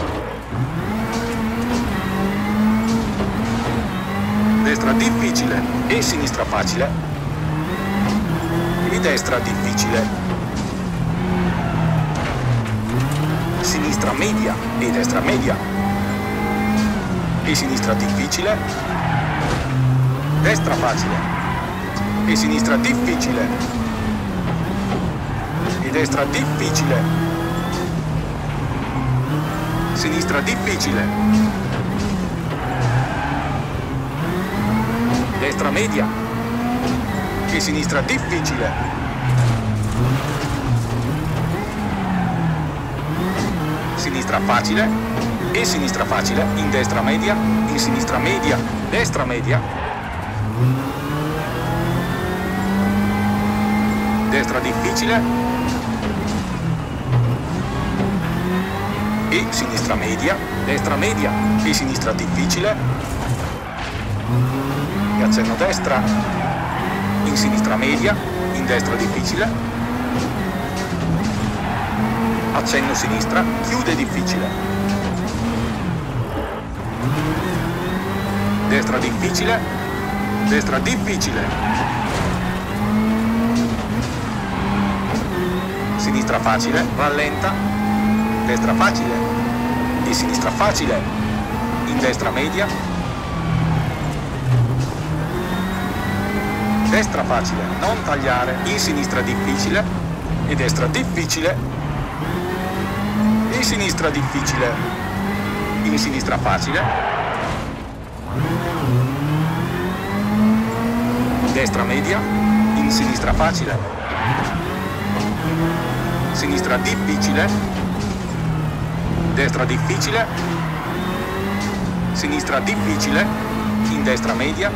destra difficile e sinistra facile e destra difficile, sinistra media e destra media e sinistra difficile, destra facile e sinistra difficile e destra difficile, sinistra difficile, destra media e sinistra difficile, sinistra facile e sinistra facile, in destra media, in sinistra media, destra media, destra difficile e sinistra media, destra media e sinistra difficile e accenno destra, in sinistra media, in destra difficile, accenno sinistra, chiude difficile, destra difficile, destra difficile, sinistra facile, rallenta, destra facile e sinistra facile, in destra media, destra facile, non tagliare, in sinistra difficile e destra difficile e sinistra difficile, in sinistra facile, destra media, in sinistra facile, sinistra difficile, destra difficile, sinistra difficile, in destra media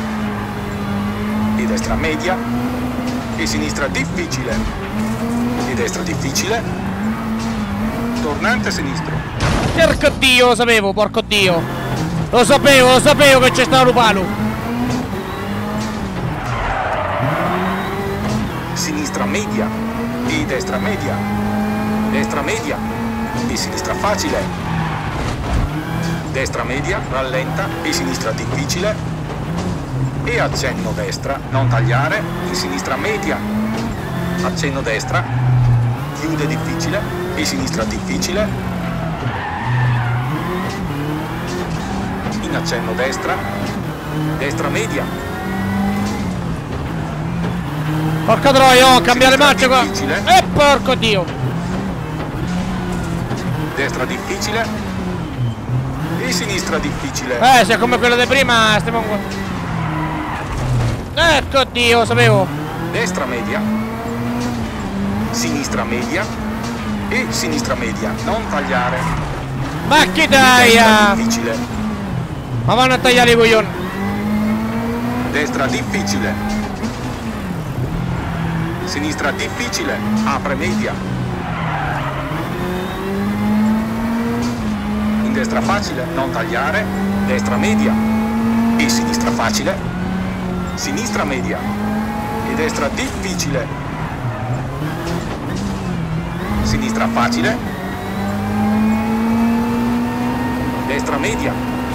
e destra media e sinistra difficile e destra difficile, tornante sinistro. Porco Dio, lo sapevo, porco Dio. Lo sapevo, lo sapevo che c'è stato un palo. Sinistra media e destra media, destra media e sinistra facile, destra media, rallenta e sinistra difficile e accenno destra, non tagliare, in sinistra media, accenno destra, chiude difficile e sinistra difficile, in accenno destra, destra media, Porca troia, oh, cambia le marce qua. difficile. E porco Dio. destra difficile e sinistra difficile, Eh, se è come quello di prima, stiamo qua. Ecco Dio, lo sapevo. destra media, sinistra media e sinistra media, non tagliare, Ma chi destra taglia? difficile, Ma vanno a tagliare i coglioni. destra difficile, sinistra difficile, apre media, in destra facile, non tagliare, destra media e sinistra facile, sinistra media e destra difficile, sinistra facile, destra media,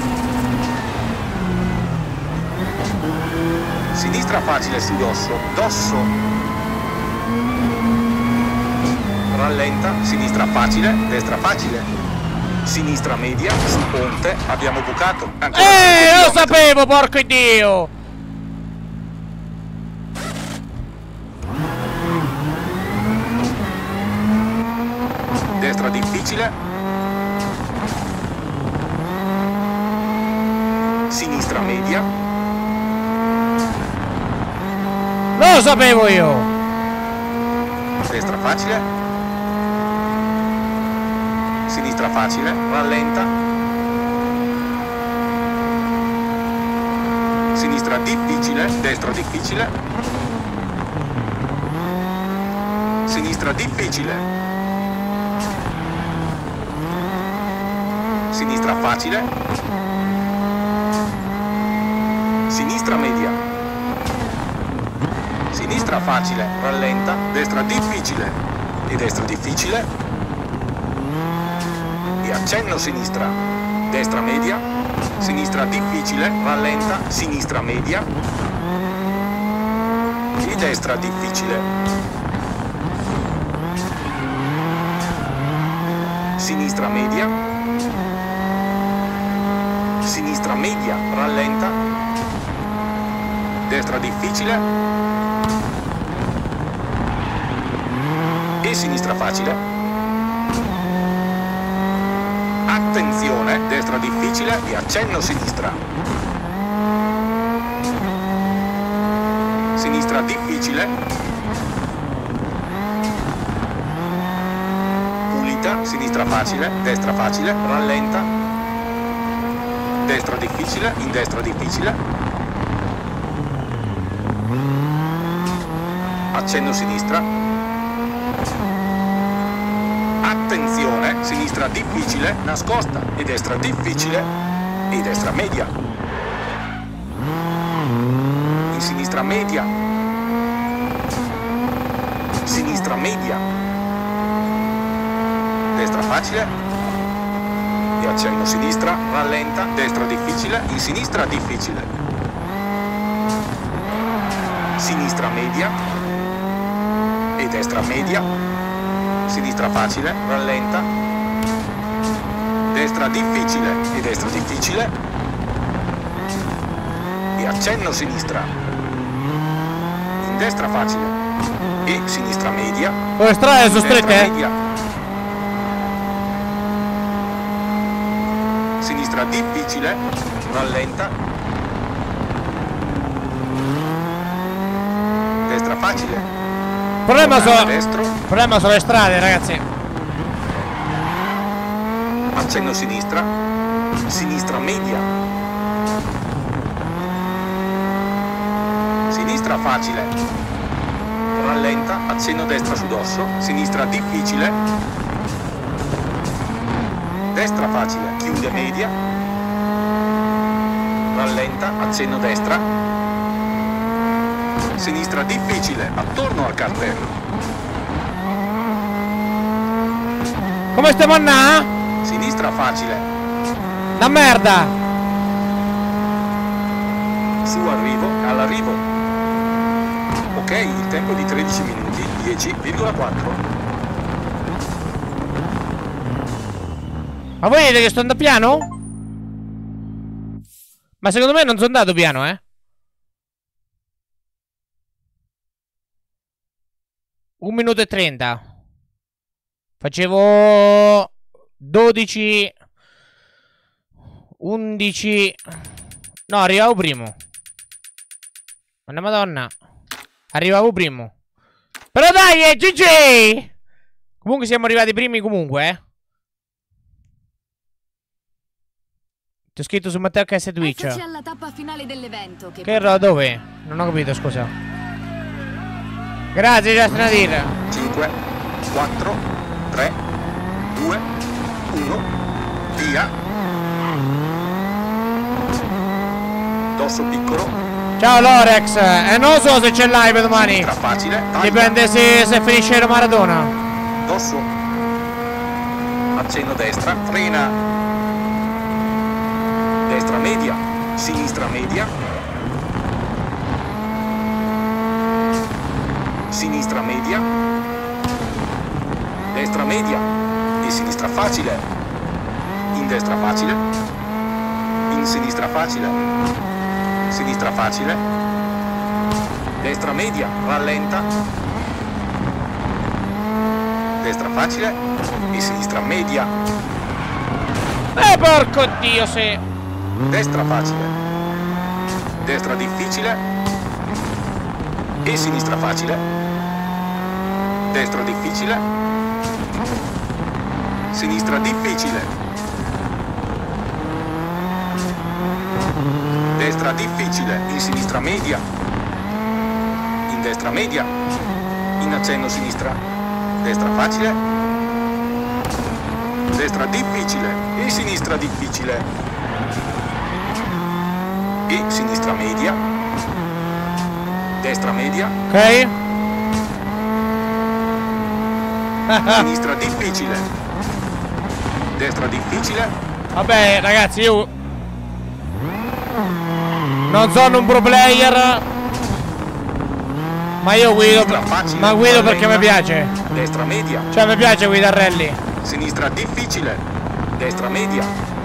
sinistra facile su dosso, dosso, rallenta, sinistra facile, destra facile, sinistra media, su ponte, abbiamo bucato, ancora Eh, cinque lo chilometri. sapevo, porco Dio. Destra difficile, sinistra media, Lo sapevo io. destra facile, sinistra facile, rallenta, sinistra difficile, destra difficile, sinistra difficile, sinistra facile, sinistra media, sinistra facile, rallenta, destra difficile e destra difficile e accenno sinistra, destra media, sinistra difficile, rallenta, sinistra media e destra difficile, sinistra media, sinistra media, rallenta, destra difficile e sinistra facile. Attenzione, destra difficile e accenno sinistra. Sinistra difficile. Pulita, sinistra facile, destra facile, rallenta. Destra difficile, in destra difficile. Accenno sinistra. Attenzione, sinistra difficile, nascosta e destra difficile e destra media. In sinistra media. Sinistra media. Destra facile e accenno sinistra, rallenta, destra difficile, in sinistra difficile. Sinistra media e destra media, sinistra facile, rallenta, destra difficile e destra difficile e accenno sinistra, in destra facile e sinistra media. Oh, le strade sono strette, eh? Media. Sinistra difficile, rallenta, destra facile. Il problema, so, Destro, il problema sono le strade, ragazzi. accenno sinistra, sinistra media, sinistra facile, rallenta, accenno destra su dosso, sinistra difficile, destra facile, chiude media, rallenta, accenno destra, sinistra difficile, attorno al cartello. Come stiamo a na? Sinistra facile, La merda! su arrivo, all'arrivo. Ok, il tempo di tredici minuti, dieci virgola quattro. Ma voi vedete che sto andando piano? Ma secondo me non sono andato piano, eh? Un minuto e trenta. Facevo dodici, undici. No, arrivavo primo. Madonna madonna. Arrivavo primo. Però dai, è G G! Comunque siamo arrivati primi comunque, eh. Ti ho scritto su Matteo H S Twitch. Eccoci alla tappa finale dell'evento. Che Che ero dove? Non ho capito, scusa. Grazie, Just Nadir. cinque, quattro, tre, due, uno, via. Dosso piccolo, Ciao Lorex. E non so se c'è live domani. sinistra facile, taglia, Dipende se, se finisce la maratona. dosso, accenno destra, frena, destra media, sinistra media, sinistra media, destra media e sinistra facile, in destra facile, in sinistra facile, sinistra facile, destra media, rallenta, destra facile e sinistra media, Eh porco dio, se. destra facile, destra difficile e sinistra facile, destra difficile, sinistra difficile, destra difficile, in sinistra media, in destra media, in accenno sinistra, destra facile, destra difficile e sinistra difficile e sinistra media, destra media, Ok. sinistra difficile, destra difficile, Vabbè ragazzi, io non sono un pro player, ma io guido, sinistra facile, ma guido perché mi rallenta, piace. destra media, Cioè mi piace guidare rally. sinistra difficile, destra media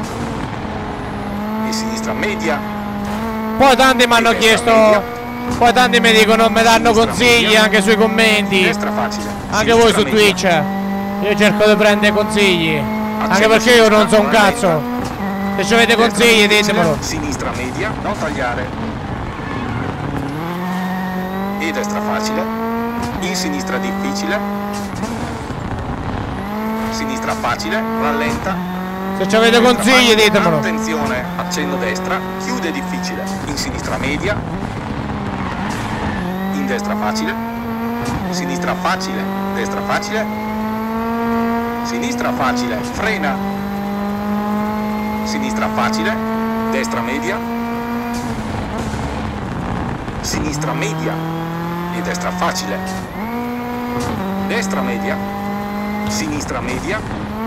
e sinistra media. Poi tanti mi hanno Destra chiesto, media. poi tanti mi dicono, mi danno Sinistra consigli media. anche sui commenti, Destra facile. anche sinistra voi su media. Twitch. Io cerco di prendere consigli, anche Accendo perché io non so un sinistra, cazzo. Se ci avete Destra consigli difficile, ditemelo. Sinistra media, non tagliare. E destra facile. In sinistra difficile. Sinistra facile, rallenta. Se ci avete Destra consigli facile, ditemelo. Attenzione, accendo destra, chiude difficile. In sinistra media. In destra facile. Sinistra facile, destra facile. Sinistra facile, frena. Sinistra facile, destra media. Sinistra media e destra facile. Destra media. Sinistra media.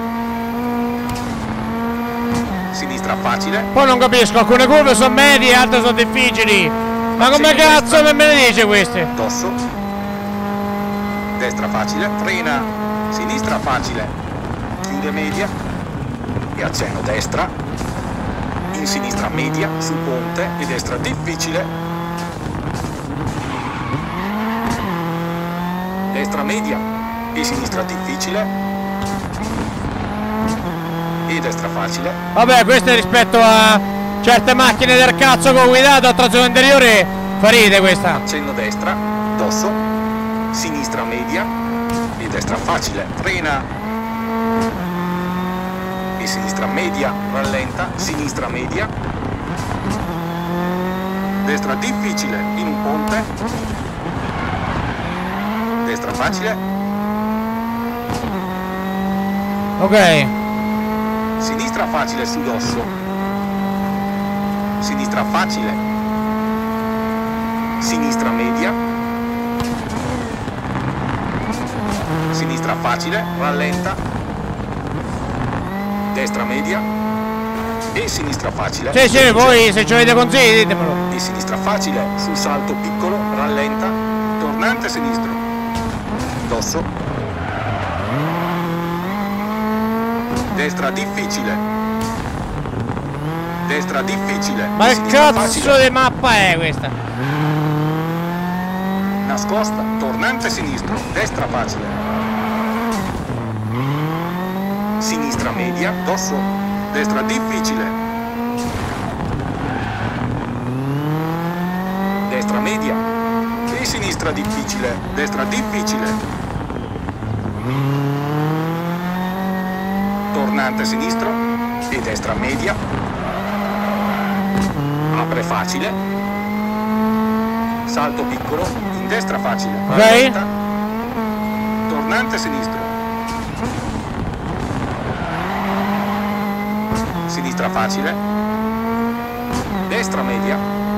Sinistra facile. Poi non capisco, alcune curve sono medie, altre sono difficili. Ma come Accendo cazzo destra. me me ne dice queste? Dosso. Destra facile, frena. Sinistra facile, chiude media e accenno destra. In sinistra media, sul ponte e destra difficile. Destra media e sinistra difficile. E destra facile. Vabbè, questo è rispetto a certe macchine del cazzo che ho guidato a trazione anteriore, fa ride questa. Accenno destra, dosso, sinistra media e destra facile, frena e sinistra media, rallenta, sinistra media, destra difficile in un ponte, destra facile, Ok. sinistra facile su dosso, sinistra facile, sinistra media, sinistra facile, rallenta, destra media e sinistra facile. Sì, sì, voi se ci avete consigli ditemelo. E sinistra facile sul salto piccolo, rallenta, tornante sinistro, dosso, destra difficile, destra difficile, Ma che sinistra cazzo facile, di mappa è questa? nascosta, tornante sinistro, destra facile, sinistra media, dosso, destra difficile, destra media e sinistra difficile, destra difficile, tornante sinistro e destra media, apre facile, salto piccolo, in destra facile, Ok. rallenta, tornante sinistro, sinistra facile, destra media,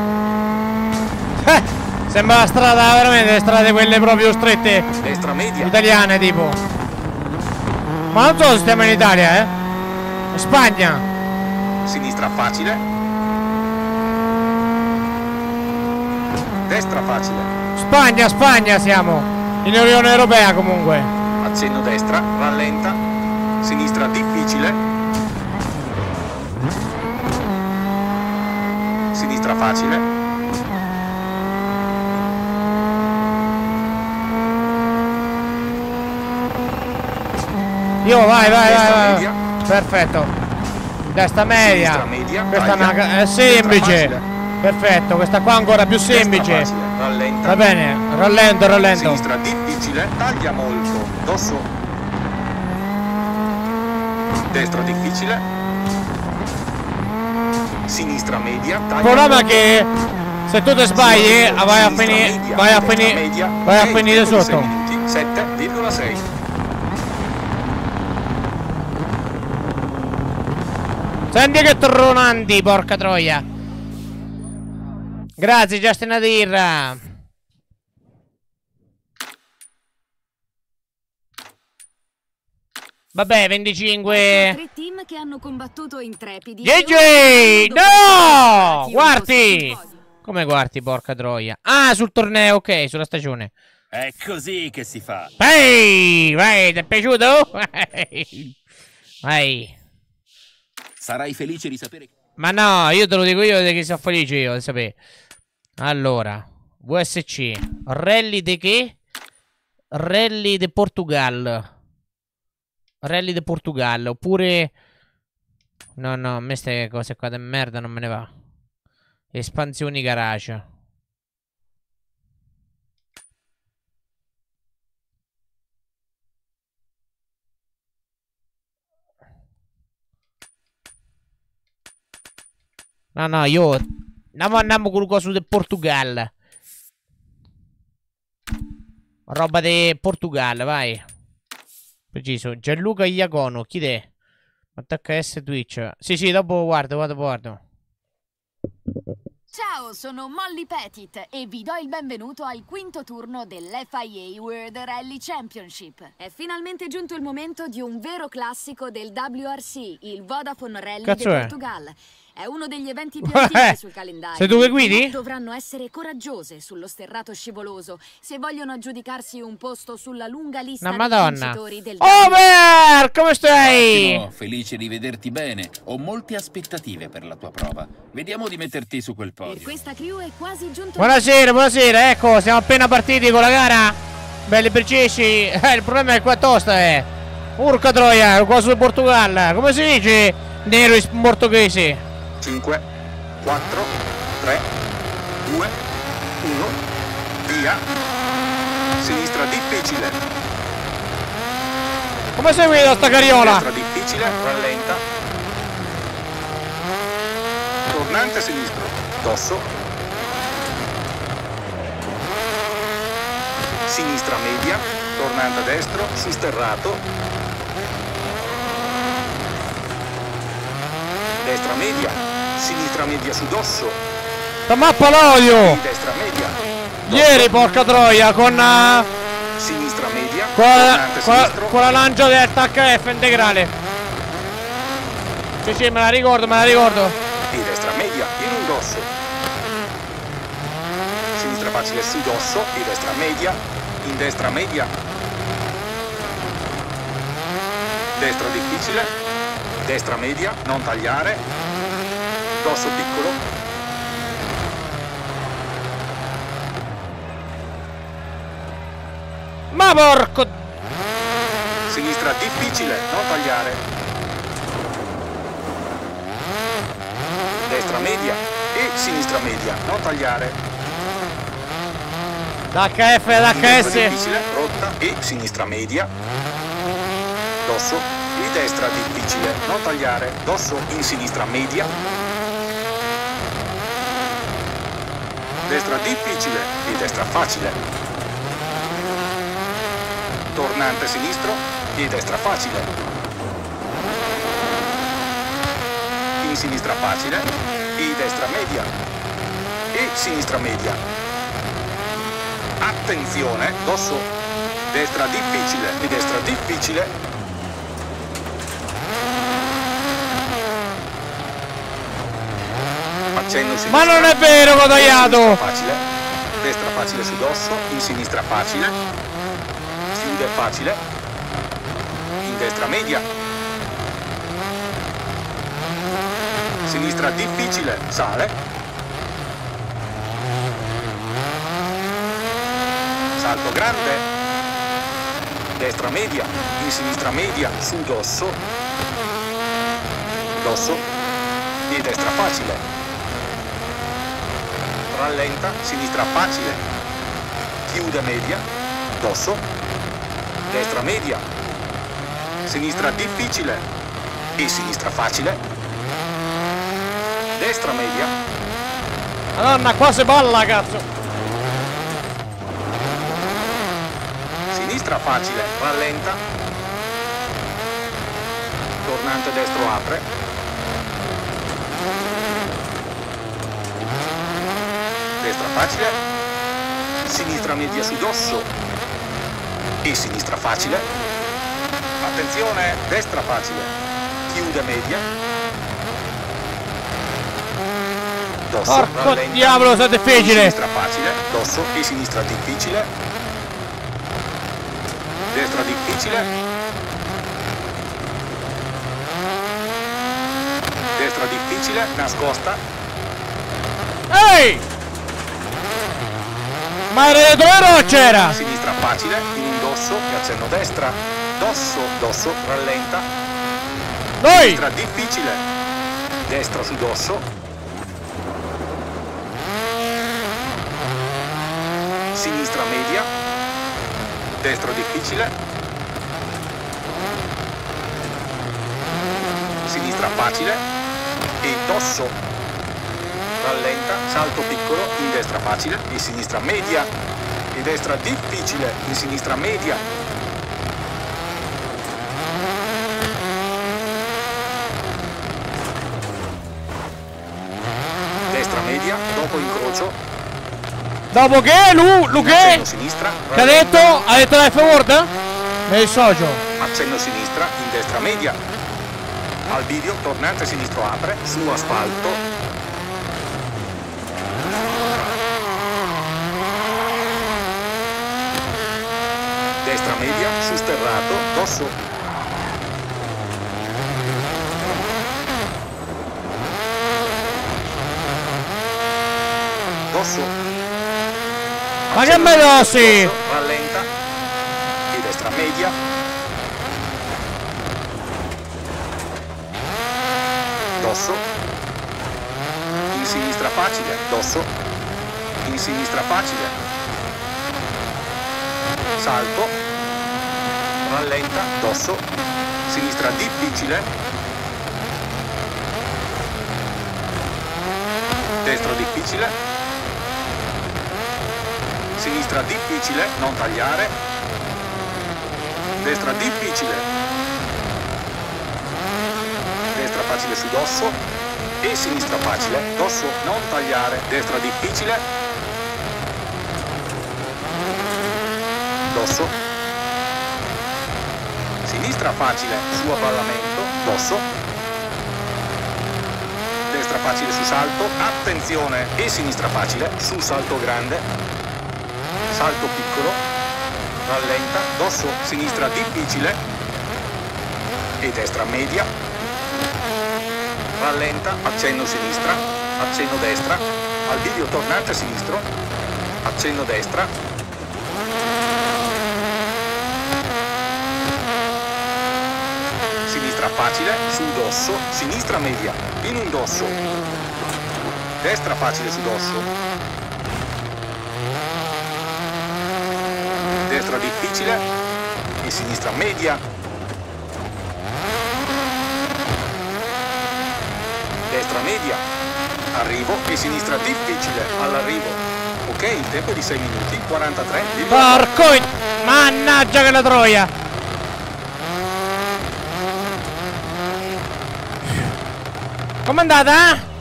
Eh, sembra la strada, veramente, le strade quelle proprio strette, destra media, italiane tipo. Ma non so se stiamo in Italia, eh? In Spagna. sinistra facile, destra facile, Spagna, Spagna siamo. In Unione Europea comunque. accenno destra, rallenta, sinistra difficile, sinistra facile, Io vai, vai, Destra vai, vai. media. Perfetto. Destra media. Sinistra media, Questa è, taglia. una, è Destra semplice. facile. Perfetto, questa qua ancora più destra semplice. facile, rallenta, Va bene, rallento, rallento. sinistra difficile, taglia molto, dosso, destra difficile, sinistra media, Il taglia problema è molto, che se tu ti sbagli sinistra vai a media, finire media, vai a destra finire media, vai a sei finire virgola sei sotto. minuti, sette virgola sei, Senti che tronanti, porca troia. Grazie, Justin Adirra. Vabbè, venticinque. Tre team che hanno combattuto intrepidi. G G! No! Guardi! Come guardi, porca troia? Ah, sul torneo, ok, sulla stagione. È così che si fa. Vai! Vai, ti è piaciuto? Vai. Sarai felice di sapere che... Ma no, io te lo dico io che sono felice io di sapere. Allora, V S C. Rally di che? Rally di Portugal. Rally di Portugal. Oppure... No, no, a me queste cose qua di merda non me ne va. Espansioni garage. No, no, io... Andiamo, andiamo con il coso del Portugal. Roba del Portugal, vai. Preciso. Gianluca Iacono, chi è? Attacca S Twitch. Sì, sì, dopo guardo, guardo, guardo. Ciao, sono Molly Pettit e vi do il benvenuto al quinto turno dell'F I A World Rally Championship. È finalmente giunto il momento di un vero classico del W R C, il Vodafone Rally Cazzo di è? Portugal. È uno degli eventi più antichi sul calendario. Sei tu che guidi? Dovranno essere coraggiose sullo sterrato scivoloso se vogliono aggiudicarsi un posto sulla lunga lista No, dei madonna. vincitori del Over! Come stai? Ottimo, felice di vederti bene. Ho molte aspettative per la tua prova. Vediamo di metterti su quel Per podio. questa crew è quasi giunto. Buonasera, buonasera, ecco, siamo appena partiti con la gara. Belli precisi. Eh, il problema è qua tosta, eh. Urca troia, qua sul Portogallo. Come si dice nero in portoghese? cinque, quattro, tre, due, uno, via. Sinistra difficile. Come sei guida sta carriola? Destra difficile, rallenta. Tornante sinistro, dosso. Sinistra media, tornante a destro, su sterrato. Destra media, sinistra media su dosso. La mappa l'odio! Di destra media. Ieri, porca troia, con... Uh, Sinistra media, con, la, tornante con, la, sinistro. con la lancia delta H F integrale. Sì, sì, me la ricordo, me la ricordo. Di destra media, in un dosso. Sinistra facile su dosso, di destra media, in destra media. Destra difficile. Destra media, non tagliare, dosso piccolo, Ma porco... sinistra difficile, non tagliare, destra media e sinistra media, non tagliare, H F ed destra H S. difficile, rotta e sinistra media, dosso. Di destra difficile, non tagliare, dosso in sinistra media, destra difficile, di destra facile, tornante sinistro, di destra facile, in sinistra facile, di destra media e sinistra media. Attenzione, dosso, destra difficile, di destra difficile. Ma non è vero che ho tagliato! Facile, destra facile su dosso, in sinistra facile, chiude facile, in destra media, sinistra difficile, sale, salto grande, destra media, in sinistra media, su dosso, dosso, di destra facile. Rallenta, sinistra facile, chiude media, dosso, destra media, sinistra difficile e sinistra facile, destra media, Madonna, qua si balla, cazzo! sinistra facile, rallenta, tornante destro apre, destra facile, sinistra media su dosso e sinistra facile. Attenzione, destra facile, chiude media, dosso, Porco rallenta, diavolo, sta difficile. sinistra facile, dosso e sinistra difficile, destra difficile, destra difficile, nascosta, Ehi! Ma era dietro le rocce era! sinistra facile, in un dosso e accenno destra, dosso, dosso, rallenta, Noi! sinistra difficile, destra su dosso, sinistra media, destra difficile, sinistra facile e dosso, rallenta, salto piccolo, in destra facile, in sinistra media e destra difficile, in sinistra media, destra media, dopo incrocio, Dopo che? Lu? Lu che? accenno sinistra, Che ha detto? Ha detto la F-word? Nel socio. accenno sinistra, in destra media, al bivio, tornante sinistro apre, su asfalto, destra media, su sterrato, dosso, dosso, Ma che me dossi? dosso, rallenta, e destra media, dosso, in sinistra facile, dosso, in sinistra facile, salto, rallenta, dosso, sinistra difficile, destra difficile, sinistra difficile, non tagliare, destra difficile, destra facile su dosso e sinistra facile, dosso, non tagliare, destra difficile, dosso, sinistra facile su avvallamento, dosso, destra facile su salto, attenzione, e sinistra facile su salto grande, salto piccolo, rallenta, dosso, sinistra difficile e destra media, rallenta, accenno sinistra, accenno destra, al bivio tornante sinistro, accenno destra, sinistra facile, su dosso, sinistra media, in un dosso, destra facile su dosso, destra difficile e sinistra media, destra media, arrivo e sinistra difficile all'arrivo. Ok, il tempo è di sei minuti, quarantatré. Porco i- Mannaggia che la troia! Com'è andata, eh?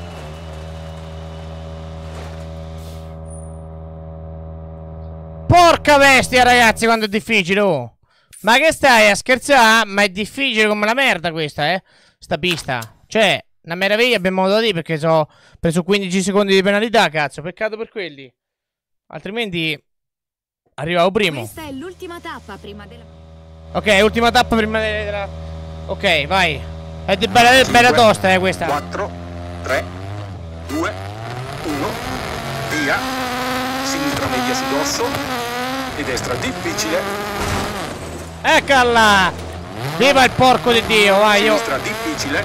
Porca bestia, ragazzi, quanto è difficile, oh! Ma che stai a scherzare? Ma è difficile come la merda questa, eh? Sta pista. Cioè, una meraviglia abbiamo modo da dire perché so preso quindici secondi di penalità, cazzo. Peccato per quelli. Altrimenti arrivavo primo. Questa è l'ultima tappa prima della... Ok, ultima tappa prima della... Ok, vai. È di bella, è bella tosta, eh, questa. quattro, tre, due, uno, via. Sinistra media su dosso e destra difficile. Eccola! Viva il porco di Dio, vai io. Sinistra difficile.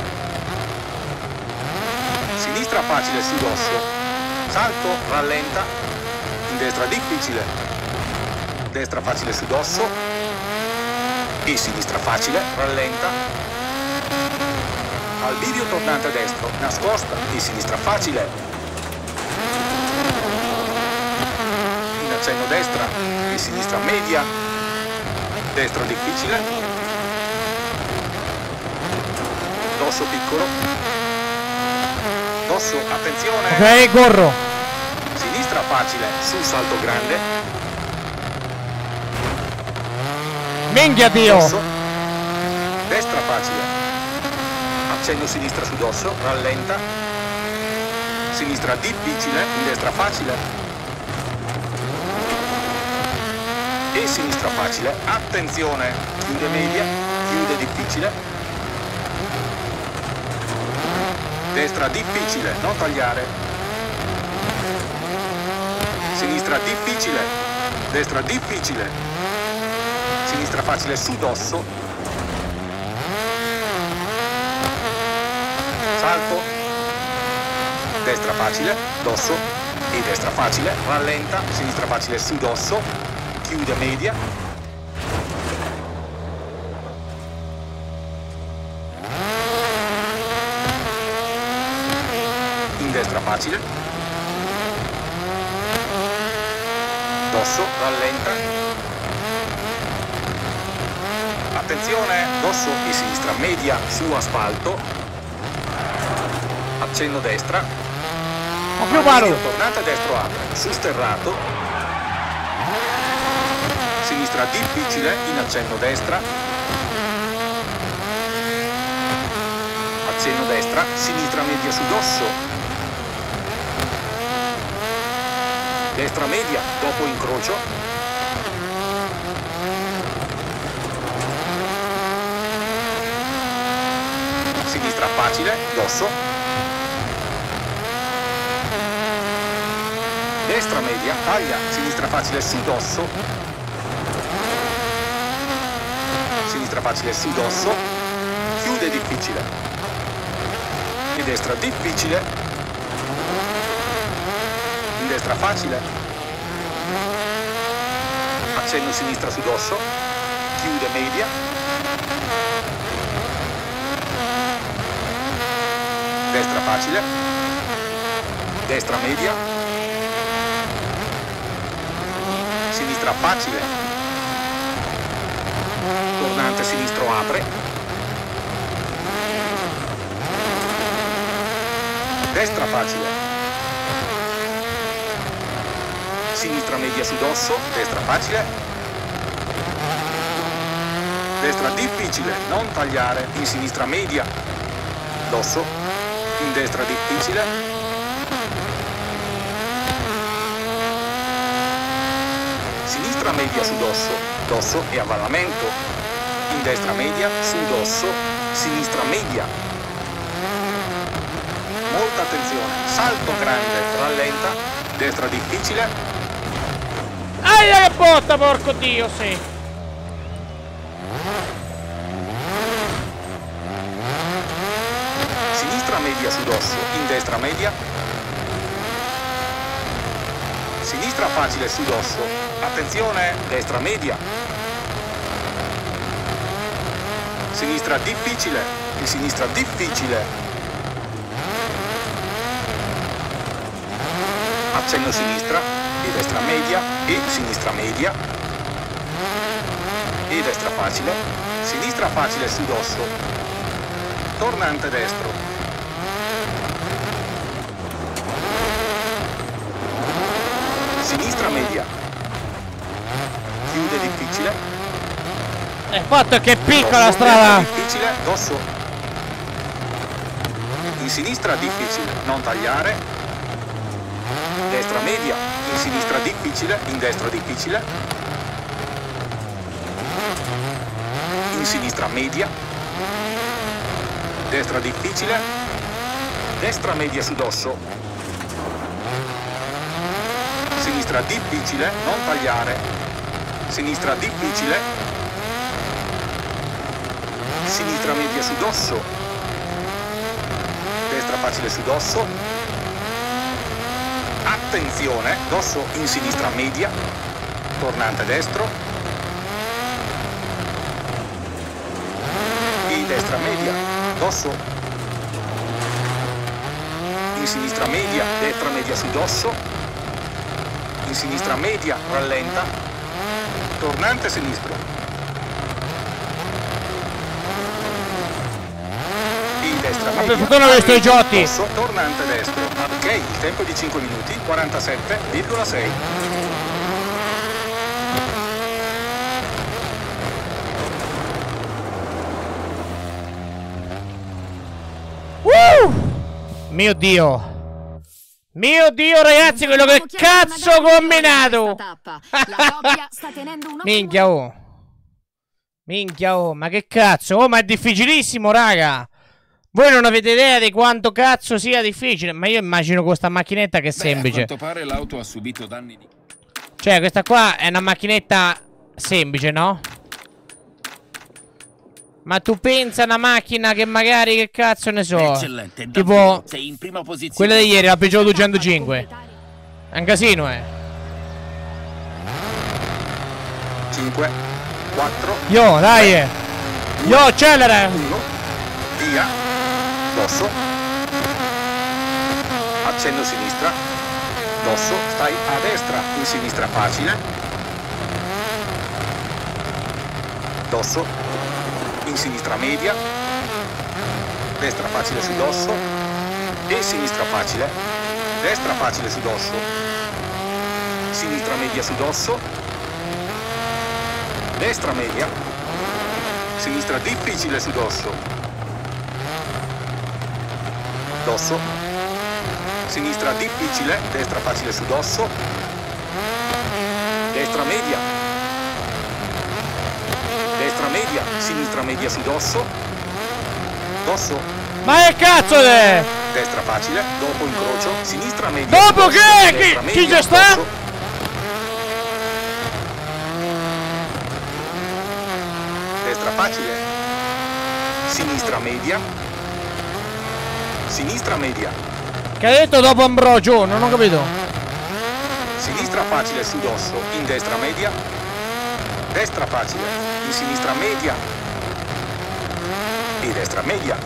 Sinistra facile su dosso. Salto, rallenta. In destra difficile. Destra facile su dosso. E sinistra facile, rallenta. Al bivio tornante a destro, nascosta e sinistra facile. In accenno destra e sinistra media. Destra difficile. Dosso piccolo. dosso, attenzione. Ok, corro. Sinistra facile, su salto grande. Minchia Dio. Dosso. Destra facile. Accenno sinistra su dosso, rallenta. Sinistra difficile, in destra facile. E sinistra facile, attenzione, chiude media, chiude difficile. Destra difficile, non tagliare. Sinistra difficile, destra difficile. Sinistra facile su dosso. Salto. Destra facile, dosso. E destra facile, rallenta, sinistra facile su dosso. Chiude media. In destra facile. Dosso, rallenta. Attenzione, dosso e sinistra media su asfalto. Accenno destra. Ho più paro. Tornata destro apre, su sterrato. Sinistra difficile, in accenno destra. Accenno destra, sinistra media su dosso. Destra media, dopo incrocio. Sinistra facile, dosso. Destra media, taglia, sinistra facile su dosso. Sinistra facile su dosso. Chiude difficile. E destra difficile. In destra facile. Accenno sinistra su dosso. Chiude media. Destra facile. Destra media. Sinistra facile. Tornante sinistro apre. Destra facile. Sinistra media su dosso, destra facile. Destra difficile, non tagliare, in sinistra media. Dosso, in destra difficile. Sinistra media su dosso, dosso e avvallamento. In destra media, su dosso, sinistra media. Molta attenzione, salto grande, rallenta, destra difficile. Aia che botta, porco Dio, sì. Sinistra media su dosso, in destra media. Sinistra facile su dosso, attenzione, destra media. Sinistra difficile, in sinistra difficile. Accenno sinistra, e destra media, e sinistra media. E destra facile, sinistra facile su dosso. Tornante destro. Sinistra media. Chiude difficile. Il fatto è che è piccola la Dosso, strada. difficile, dosso. In sinistra difficile, non tagliare. Destra media, in sinistra difficile, in destra difficile. In sinistra media. Destra difficile. Destra media su dosso. Sinistra difficile, non tagliare. Sinistra difficile. Sinistra media su dosso. Destra facile su dosso. Attenzione, dosso in sinistra media. Tornante destro. E destra media. Dosso. In sinistra media, destra media su dosso. In sinistra media, rallenta. Tornante sinistro. destra Ma per media. fortuna che sto i giotti. Dosso, tornante destro. Ok, il tempo è di cinque minuti, quarantasette virgola sei. Uh! Mio Dio. Mio Dio, ragazzi, quello che cazzo ho combinato. La coppia sta tenendo un ottimo- Minchia, oh. Minchia, oh, ma che cazzo? Oh, ma è difficilissimo, raga. Voi non avete idea di quanto cazzo sia difficile. Ma io immagino questa macchinetta che è Beh, semplice. a quanto pare l'auto ha subito danni di... Cioè, questa qua è una macchinetta semplice, no? Ma tu pensa a una macchina che magari, che cazzo ne so, Eccellente, tipo davvero, sei in prima posizione. quella di ieri, la Peugeot duecentocinque. È un casino, eh. cinque, quattro, Io, dai. Io, accelera. uno, via, dosso, accendo sinistra, dosso, stai a destra, in sinistra facile, dosso, in sinistra media, destra facile su dosso e sinistra facile, destra facile su dosso, sinistra media su dosso, destra media, sinistra difficile su dosso, dosso, sinistra difficile, destra facile su dosso, destra media, destra media, sinistra media su dosso, dosso, Ma che cazzo è? destra facile, dopo incrocio, sinistra media. Dopo su dosso, che? destra Chi- media, chi ci sta? dosso. Destra facile, sinistra media, sinistra media, Che hai detto dopo Ambrogio? Non ho capito. sinistra facile su dosso, in destra media, destra facile, in sinistra media e destra media,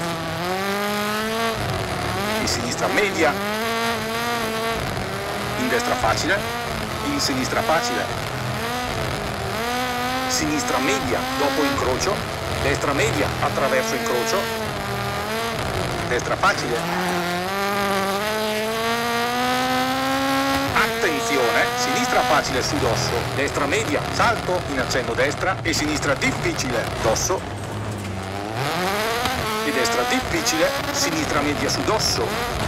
in sinistra media, in destra facile, in sinistra facile, sinistra media, dopo incrocio, destra media, attraverso incrocio, destra facile. Attenzione, sinistra facile su dosso, destra media, salto in accenno destra e sinistra difficile, dosso e destra difficile, sinistra media su dosso.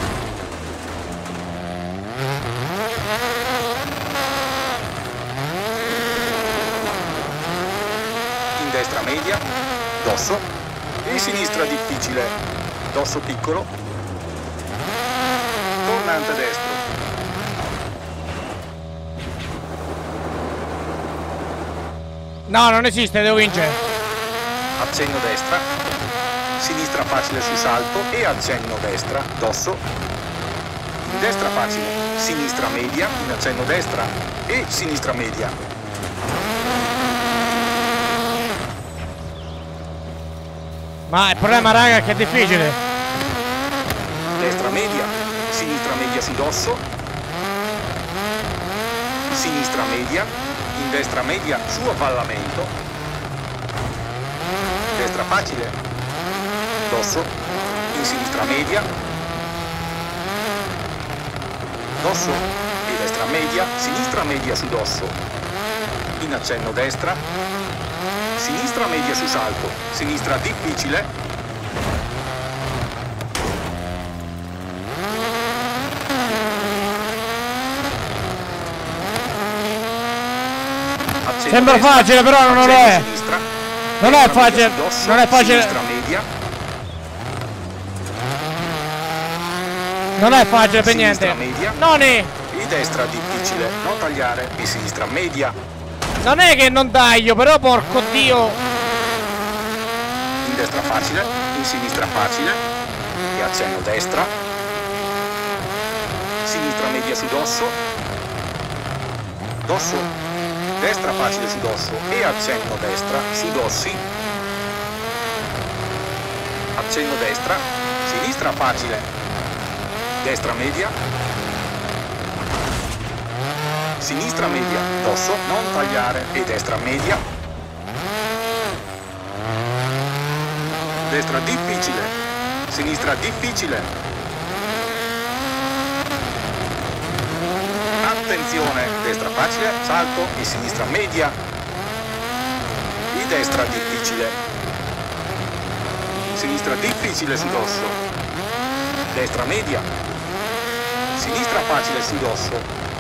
In destra media, dosso e sinistra difficile, dosso piccolo, tornante destro. No, non esiste, devo vincere. Accenno destra, sinistra facile su salto e accenno destra, dosso, in destra facile, sinistra media, in accenno destra e sinistra media, Ma il problema, raga, è che è difficile. destra media, sinistra media su dosso, sinistra media, in destra media su avvallamento, destra facile, dosso, in sinistra media, dosso e destra media, sinistra media su dosso, in accenno destra, sinistra media su salto, sinistra difficile, accenno Sembra destra, facile, però non lo accenno è. sinistra, Non è destra media facile, su dosso, non è facile. sinistra media, Non è facile per sinistra niente. media, Non è. e destra difficile, non tagliare, e sinistra media, Non è che non taglio, però porco dio. in destra facile, in sinistra facile e accenno destra, sinistra media su dosso, dosso, destra facile su dosso e accenno destra su dossi, accenno destra, sinistra facile, destra media, sinistra media, dosso, non tagliare e destra media, destra difficile, sinistra difficile. Attenzione, destra facile, salto e sinistra media. Di destra difficile. Sinistra difficile su dosso. Destra media. Sinistra facile su dosso.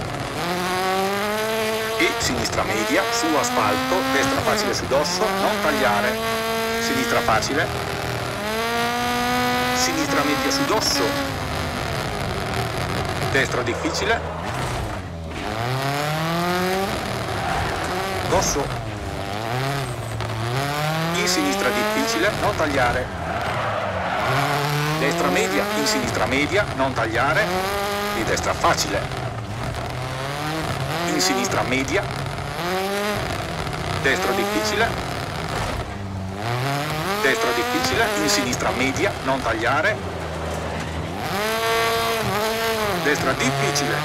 E sinistra media su asfalto, destra facile su dosso, non tagliare. Sinistra facile. Sinistra media su dosso. Destra difficile. Dosso. In sinistra difficile, non tagliare. Destra media, in sinistra media, non tagliare. E destra facile. In sinistra media. Destra difficile. Destra difficile, in sinistra media, non tagliare. Destra difficile.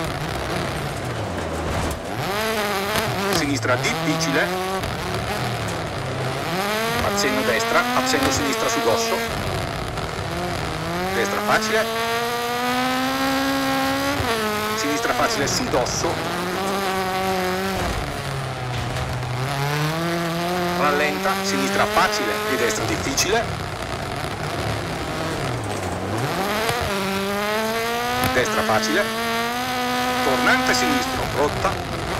Sinistra difficile. Accenno destra, accenno sinistra su dosso. Destra facile. Sinistra facile su dosso. Rallenta, sinistra facile e destra difficile. Destra facile. Tornante sinistro, rotta.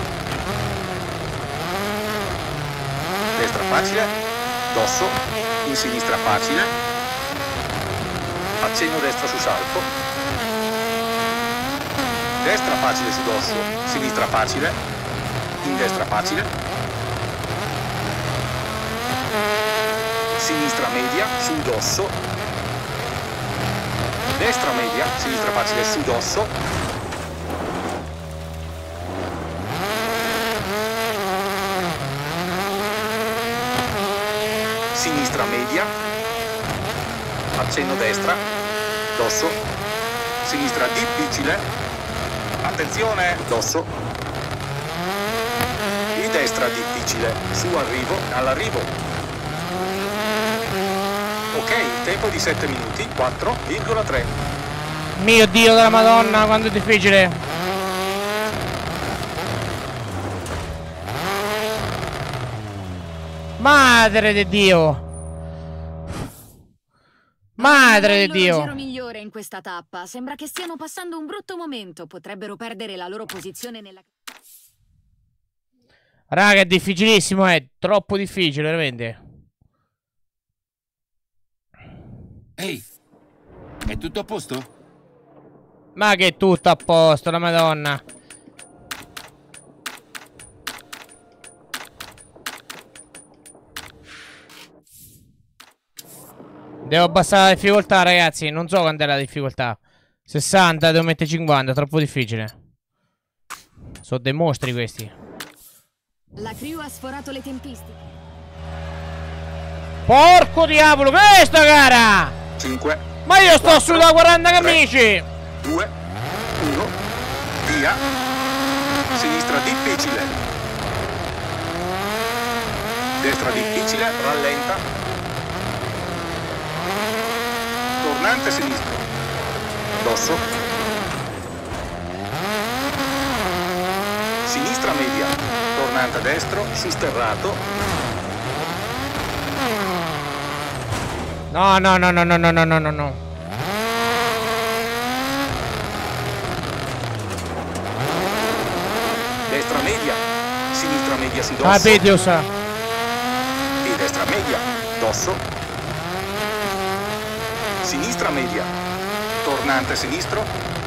Destra facile. Dosso. In sinistra facile. Accenno destra su salto. Destra facile su dosso. Sinistra facile. In destra facile. Sinistra media su dosso. Destra media, sinistra facile su dosso. Sinistra media. Accenno destra. Dosso. Sinistra difficile. Attenzione, dosso. E destra difficile. Su arrivo, all'arrivo. Ok, tempo di sette minuti, quattro virgola tre. Mio Dio della Madonna, quanto è difficile. Madre di Dio. Madre di Dio. Il giro migliore in questa tappa. Sembra che stiano passando un brutto momento. Potrebbero perdere la loro posizione nella... Raga, è difficilissimo, è troppo difficile, veramente. Ehi, è tutto a posto? Ma che è tutto a posto, la Madonna. Devo abbassare la difficoltà, ragazzi. Non so quant'è la difficoltà. sessanta, devo mettere cinquanta, troppo difficile. Sono dei mostri questi. La crew ha sforato le tempistiche. Porco diavolo, che è sta gara? cinque. Ma io sto su da quaranta camici. due, uno, via. Sinistra difficile. Destra difficile, rallenta. Tornante sinistro. Dosso. Sinistra media. Tornante destro, susterrato. No, no, no, no, no, no, no, no, no. Destra media, sinistra media su dosso. Ah, vedi, lo sa. E destra media, dosso. Sinistra media, tornante sinistro.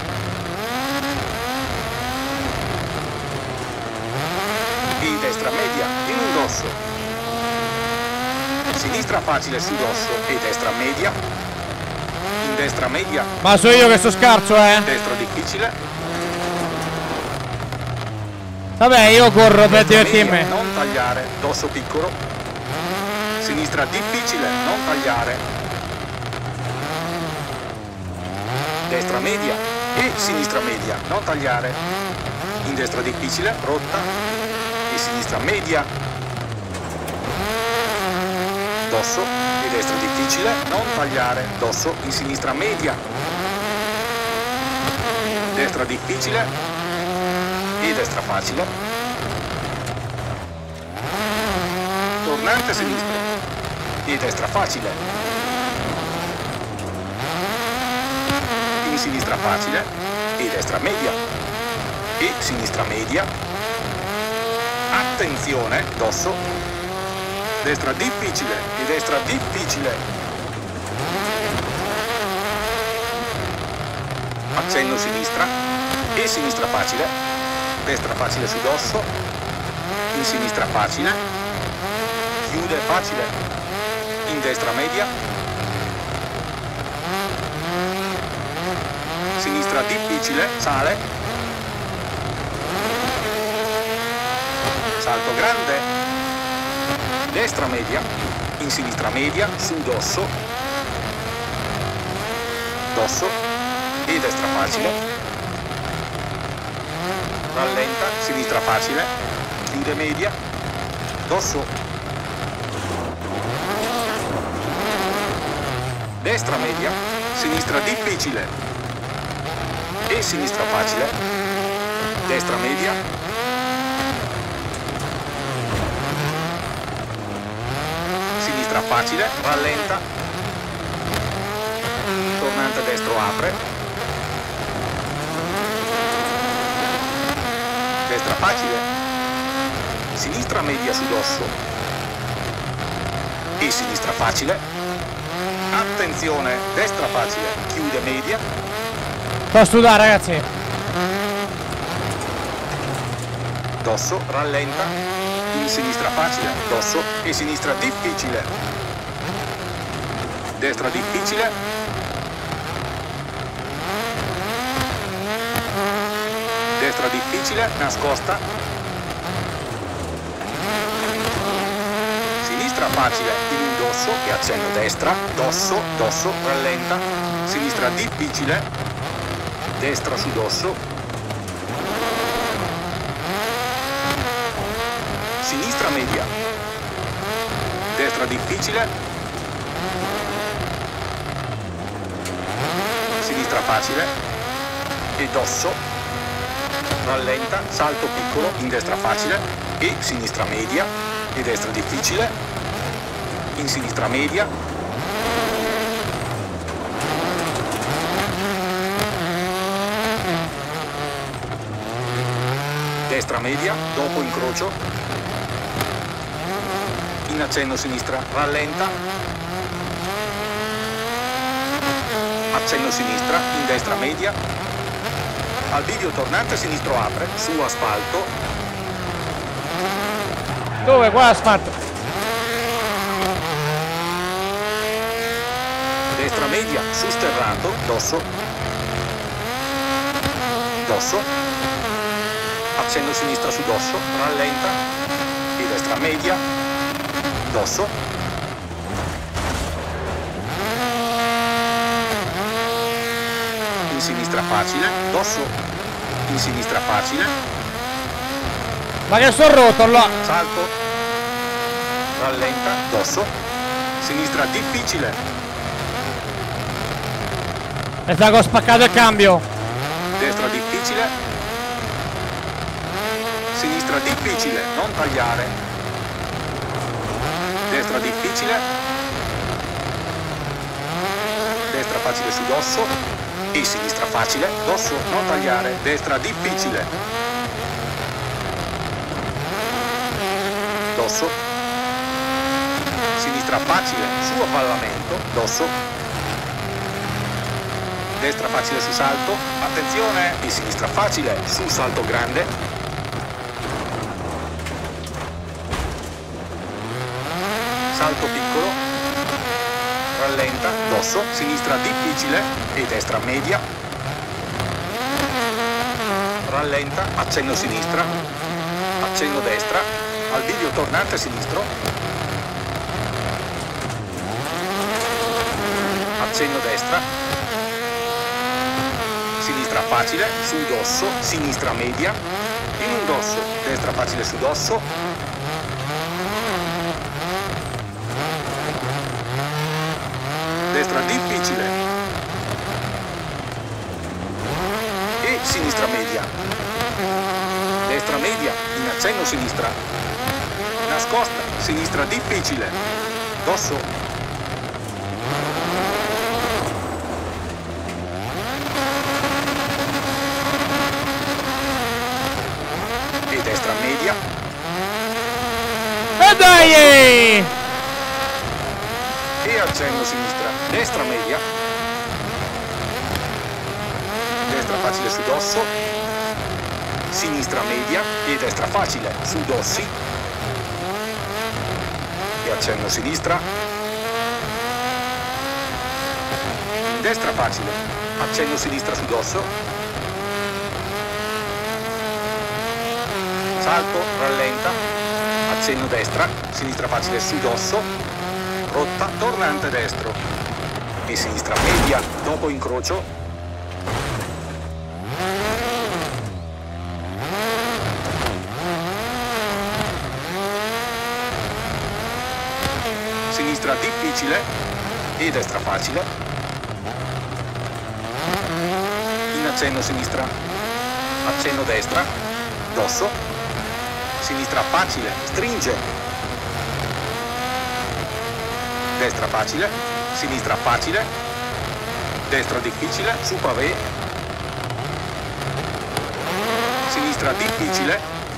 E destra media, in un dosso. Sinistra facile su dosso e destra media. In destra media. Ma so io che sto scarso, eh. Destro difficile. Vabbè, io corro per Destra divertirmi. media, non tagliare, dosso piccolo. Sinistra difficile, non tagliare. Destra media e sinistra media, non tagliare. In destra difficile, rotta. E sinistra media. Dosso e destra difficile, non tagliare, dosso, in sinistra media, destra difficile e destra facile, tornante sinistra e destra facile, in sinistra facile e destra media e sinistra media, attenzione, dosso, destra difficile e destra difficile, accenno sinistra e sinistra facile, destra facile su dosso, in sinistra facile, chiude facile, in destra media, sinistra difficile, sale, salto grande, destra media, in sinistra media, su dosso, dosso e destra facile, rallenta, sinistra facile, chiude media, dosso, destra media, sinistra difficile e sinistra facile, destra media, sinistra facile, rallenta, tornante destro apre, destra facile, sinistra media su dosso e sinistra facile, attenzione, destra facile, chiude media, Sto a sudare, ragazzi. dosso, rallenta, in sinistra facile, dosso e sinistra difficile, destra difficile, destra difficile, nascosta, sinistra facile in un dosso e accenno destra, dosso, dosso, rallenta, sinistra difficile, destra su dosso, sinistra media, destra difficile, sinistra facile e dosso, rallenta, salto piccolo in destra facile e sinistra media e destra difficile, in sinistra media, destra media, dopo incrocio, in accenno sinistra, rallenta, accenno sinistra, in destra media, al bivio tornante sinistro apre, su asfalto, Dove? Qua asfalto. destra media, su sterrato, dosso, dosso, accenno sinistra su dosso, rallenta, e destra media, dosso, in sinistra facile, dosso, in sinistra facile, Ma che sono rotto là. salto, rallenta, dosso, sinistra difficile, E sta che ho spaccato il cambio. destra difficile, sinistra difficile, non tagliare, destra difficile, destra facile su dosso e sinistra facile, dosso, non tagliare, destra difficile, dosso, sinistra facile su avvallamento, dosso, destra facile su salto, attenzione, e sinistra facile su salto grande, salto piccolo, rallenta, dosso, sinistra difficile e destra media, rallenta, accenno sinistra, accenno destra, al bivio tornante sinistro, accenno destra, sinistra facile, su dosso, sinistra media, in un dosso, destra facile su dosso, destra difficile e sinistra media, destra media, in accenno sinistra, nascosta, sinistra difficile, dosso, e destra media, E dai! e accenno sinistra, destra media, destra facile su dosso, sinistra media e destra facile su dossi, e accenno sinistra, destra facile, accenno sinistra su dosso, salto, rallenta, accenno destra, sinistra facile su dosso, rotta, tornante destro e sinistra media dopo incrocio, sinistra difficile e destra facile, in accenno sinistra, accenno destra, dosso, sinistra facile, stringe, destra facile, sinistra facile, destra difficile, su pavé, sinistra difficile,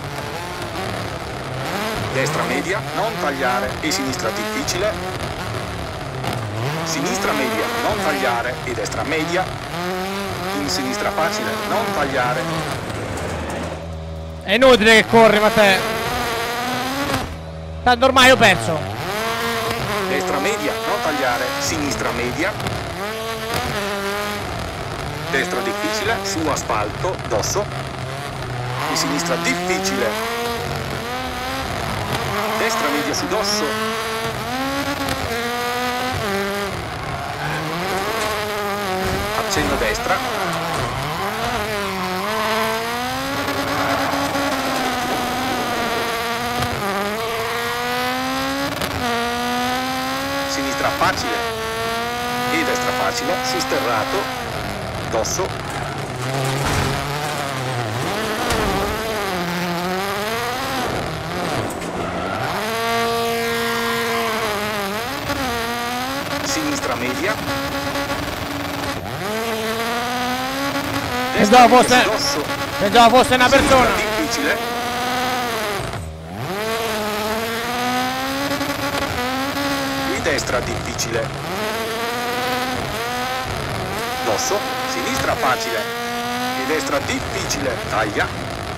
destra media, non tagliare e sinistra difficile, sinistra media, non tagliare e destra media, in sinistra facile, non tagliare. È inutile che corri, Matteo. Tanto ormai ho perso. Destra media, non tagliare, sinistra media, destra difficile, su asfalto, dosso, e sinistra difficile, destra media su dosso, accenno destra, sinistra facile e destra facile, su sterrato, dosso, sinistra media, Pensavo media fosse, su dosso, pensavo fosse una sinistra persona. difficile, destra difficile, dosso, sinistra facile e destra difficile, taglia,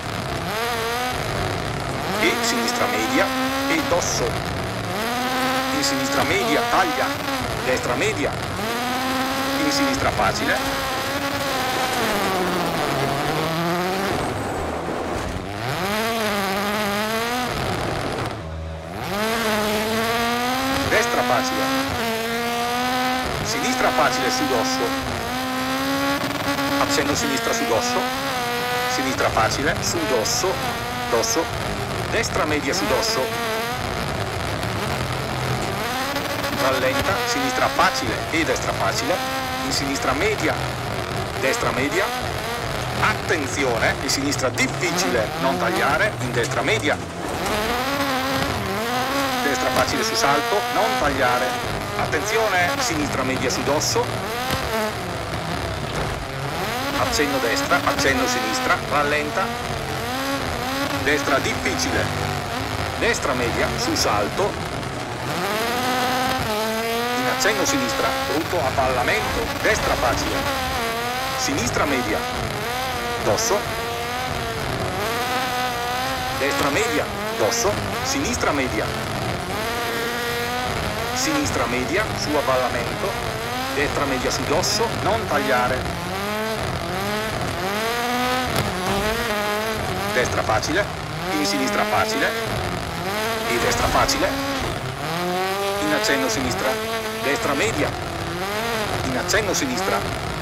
e sinistra media e dosso, in sinistra media, taglia, destra media, in sinistra facile, destra facile, sinistra facile su dosso, accenno sinistra su dosso, sinistra facile su dosso, dosso, destra media su dosso, rallenta, sinistra facile e destra facile, in sinistra media, destra media, attenzione, in sinistra difficile, non tagliare, in destra media, destra facile su salto, non tagliare, attenzione, sinistra media su dosso, accenno destra, accenno sinistra, rallenta, destra difficile, destra media su salto, in accenno sinistra, brutto avvallamento, destra facile, sinistra media, dosso, destra media, dosso, sinistra media, sinistra media su avvallamento, destra media su dosso, non tagliare, destra facile, in sinistra facile e destra facile, in accenno sinistra, destra media, in accenno sinistra,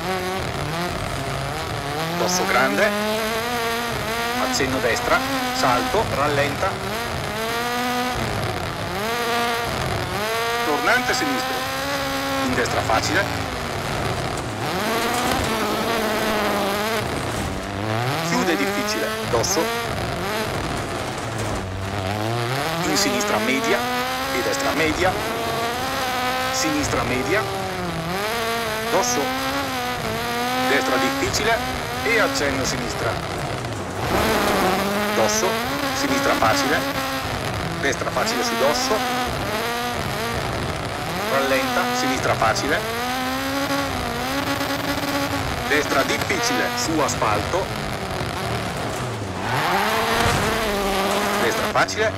dosso grande, accenno destra, salto, rallenta, tornante sinistro, in destra facile, chiude difficile, dosso, in sinistra media e destra media, sinistra media, dosso, destra difficile e accenno sinistra, dosso, sinistra facile, destra facile su dosso, rallenta, sinistra facile, destra difficile su asfalto, destra facile,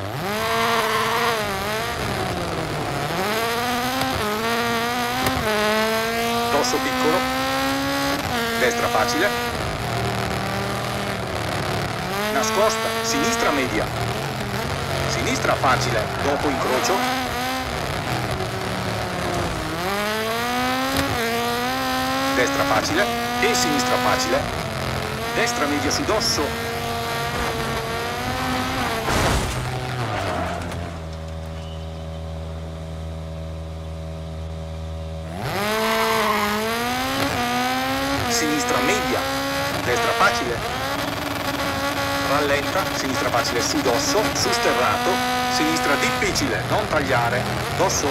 dosso piccolo, destra facile, nascosta, sinistra media, sinistra facile, dopo incrocio, destra facile e sinistra facile, destra media su dosso, sinistra media, destra facile, rallenta, sinistra facile su dosso, su sterrato, sinistra difficile, non tagliare, dosso,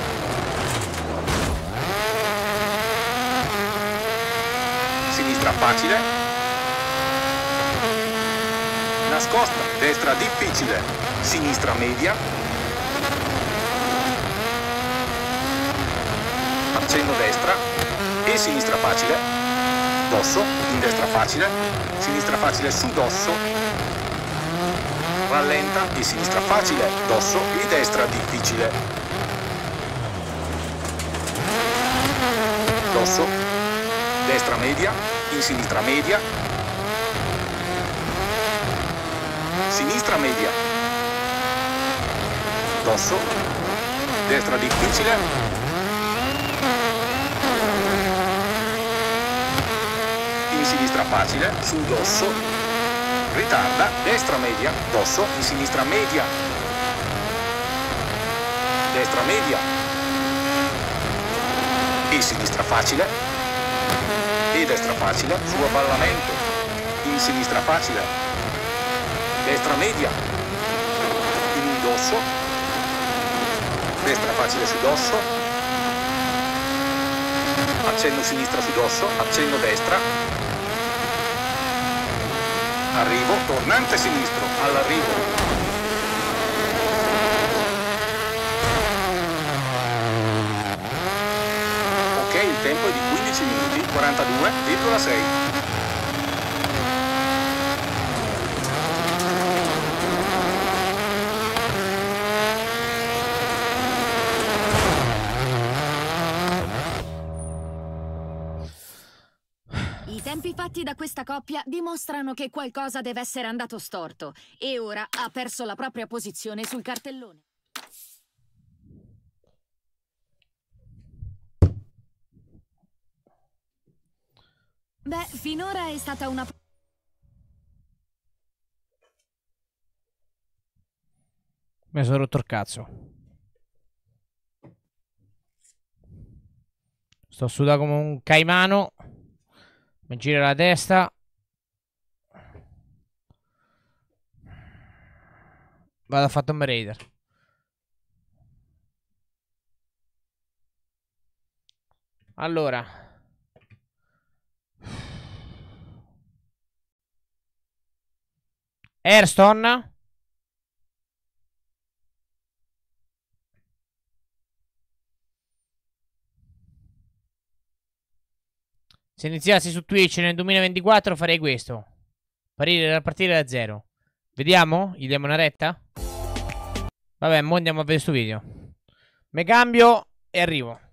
sinistra facile, nascosta, destra difficile, sinistra media, accenno destra e sinistra facile, dosso, in destra facile, sinistra facile su dosso, rallenta e sinistra facile, dosso e destra difficile, dosso, destra media, in sinistra media, sinistra media, dosso, destra difficile, in sinistra facile, su dosso, ritarda, destra media, dosso, in sinistra media, destra media e sinistra facile e destra facile, su avvallamento, in sinistra facile, destra media, in un dosso, destra facile su dosso, accenno sinistra su dosso, accenno destra, arrivo, tornante sinistro, all'arrivo. Ok, il tempo è di quindici minuti, quarantadue virgola sei. I tempi fatti da questa coppia dimostrano che qualcosa deve essere andato storto e ora ha perso la propria posizione sul cartellone. Beh, finora è stata una... Mi sono rotto il cazzo. Sto sudando come un caimano. Mi gira la testa. Vado a fare Tomb Raider. Allora. Airstone. Se iniziassi su Twitch nel duemilaventiquattro farei questo. Partire, partire da zero. Vediamo? Gli diamo una retta? Vabbè, mo andiamo a vedere questo video. Me cambio e arrivo.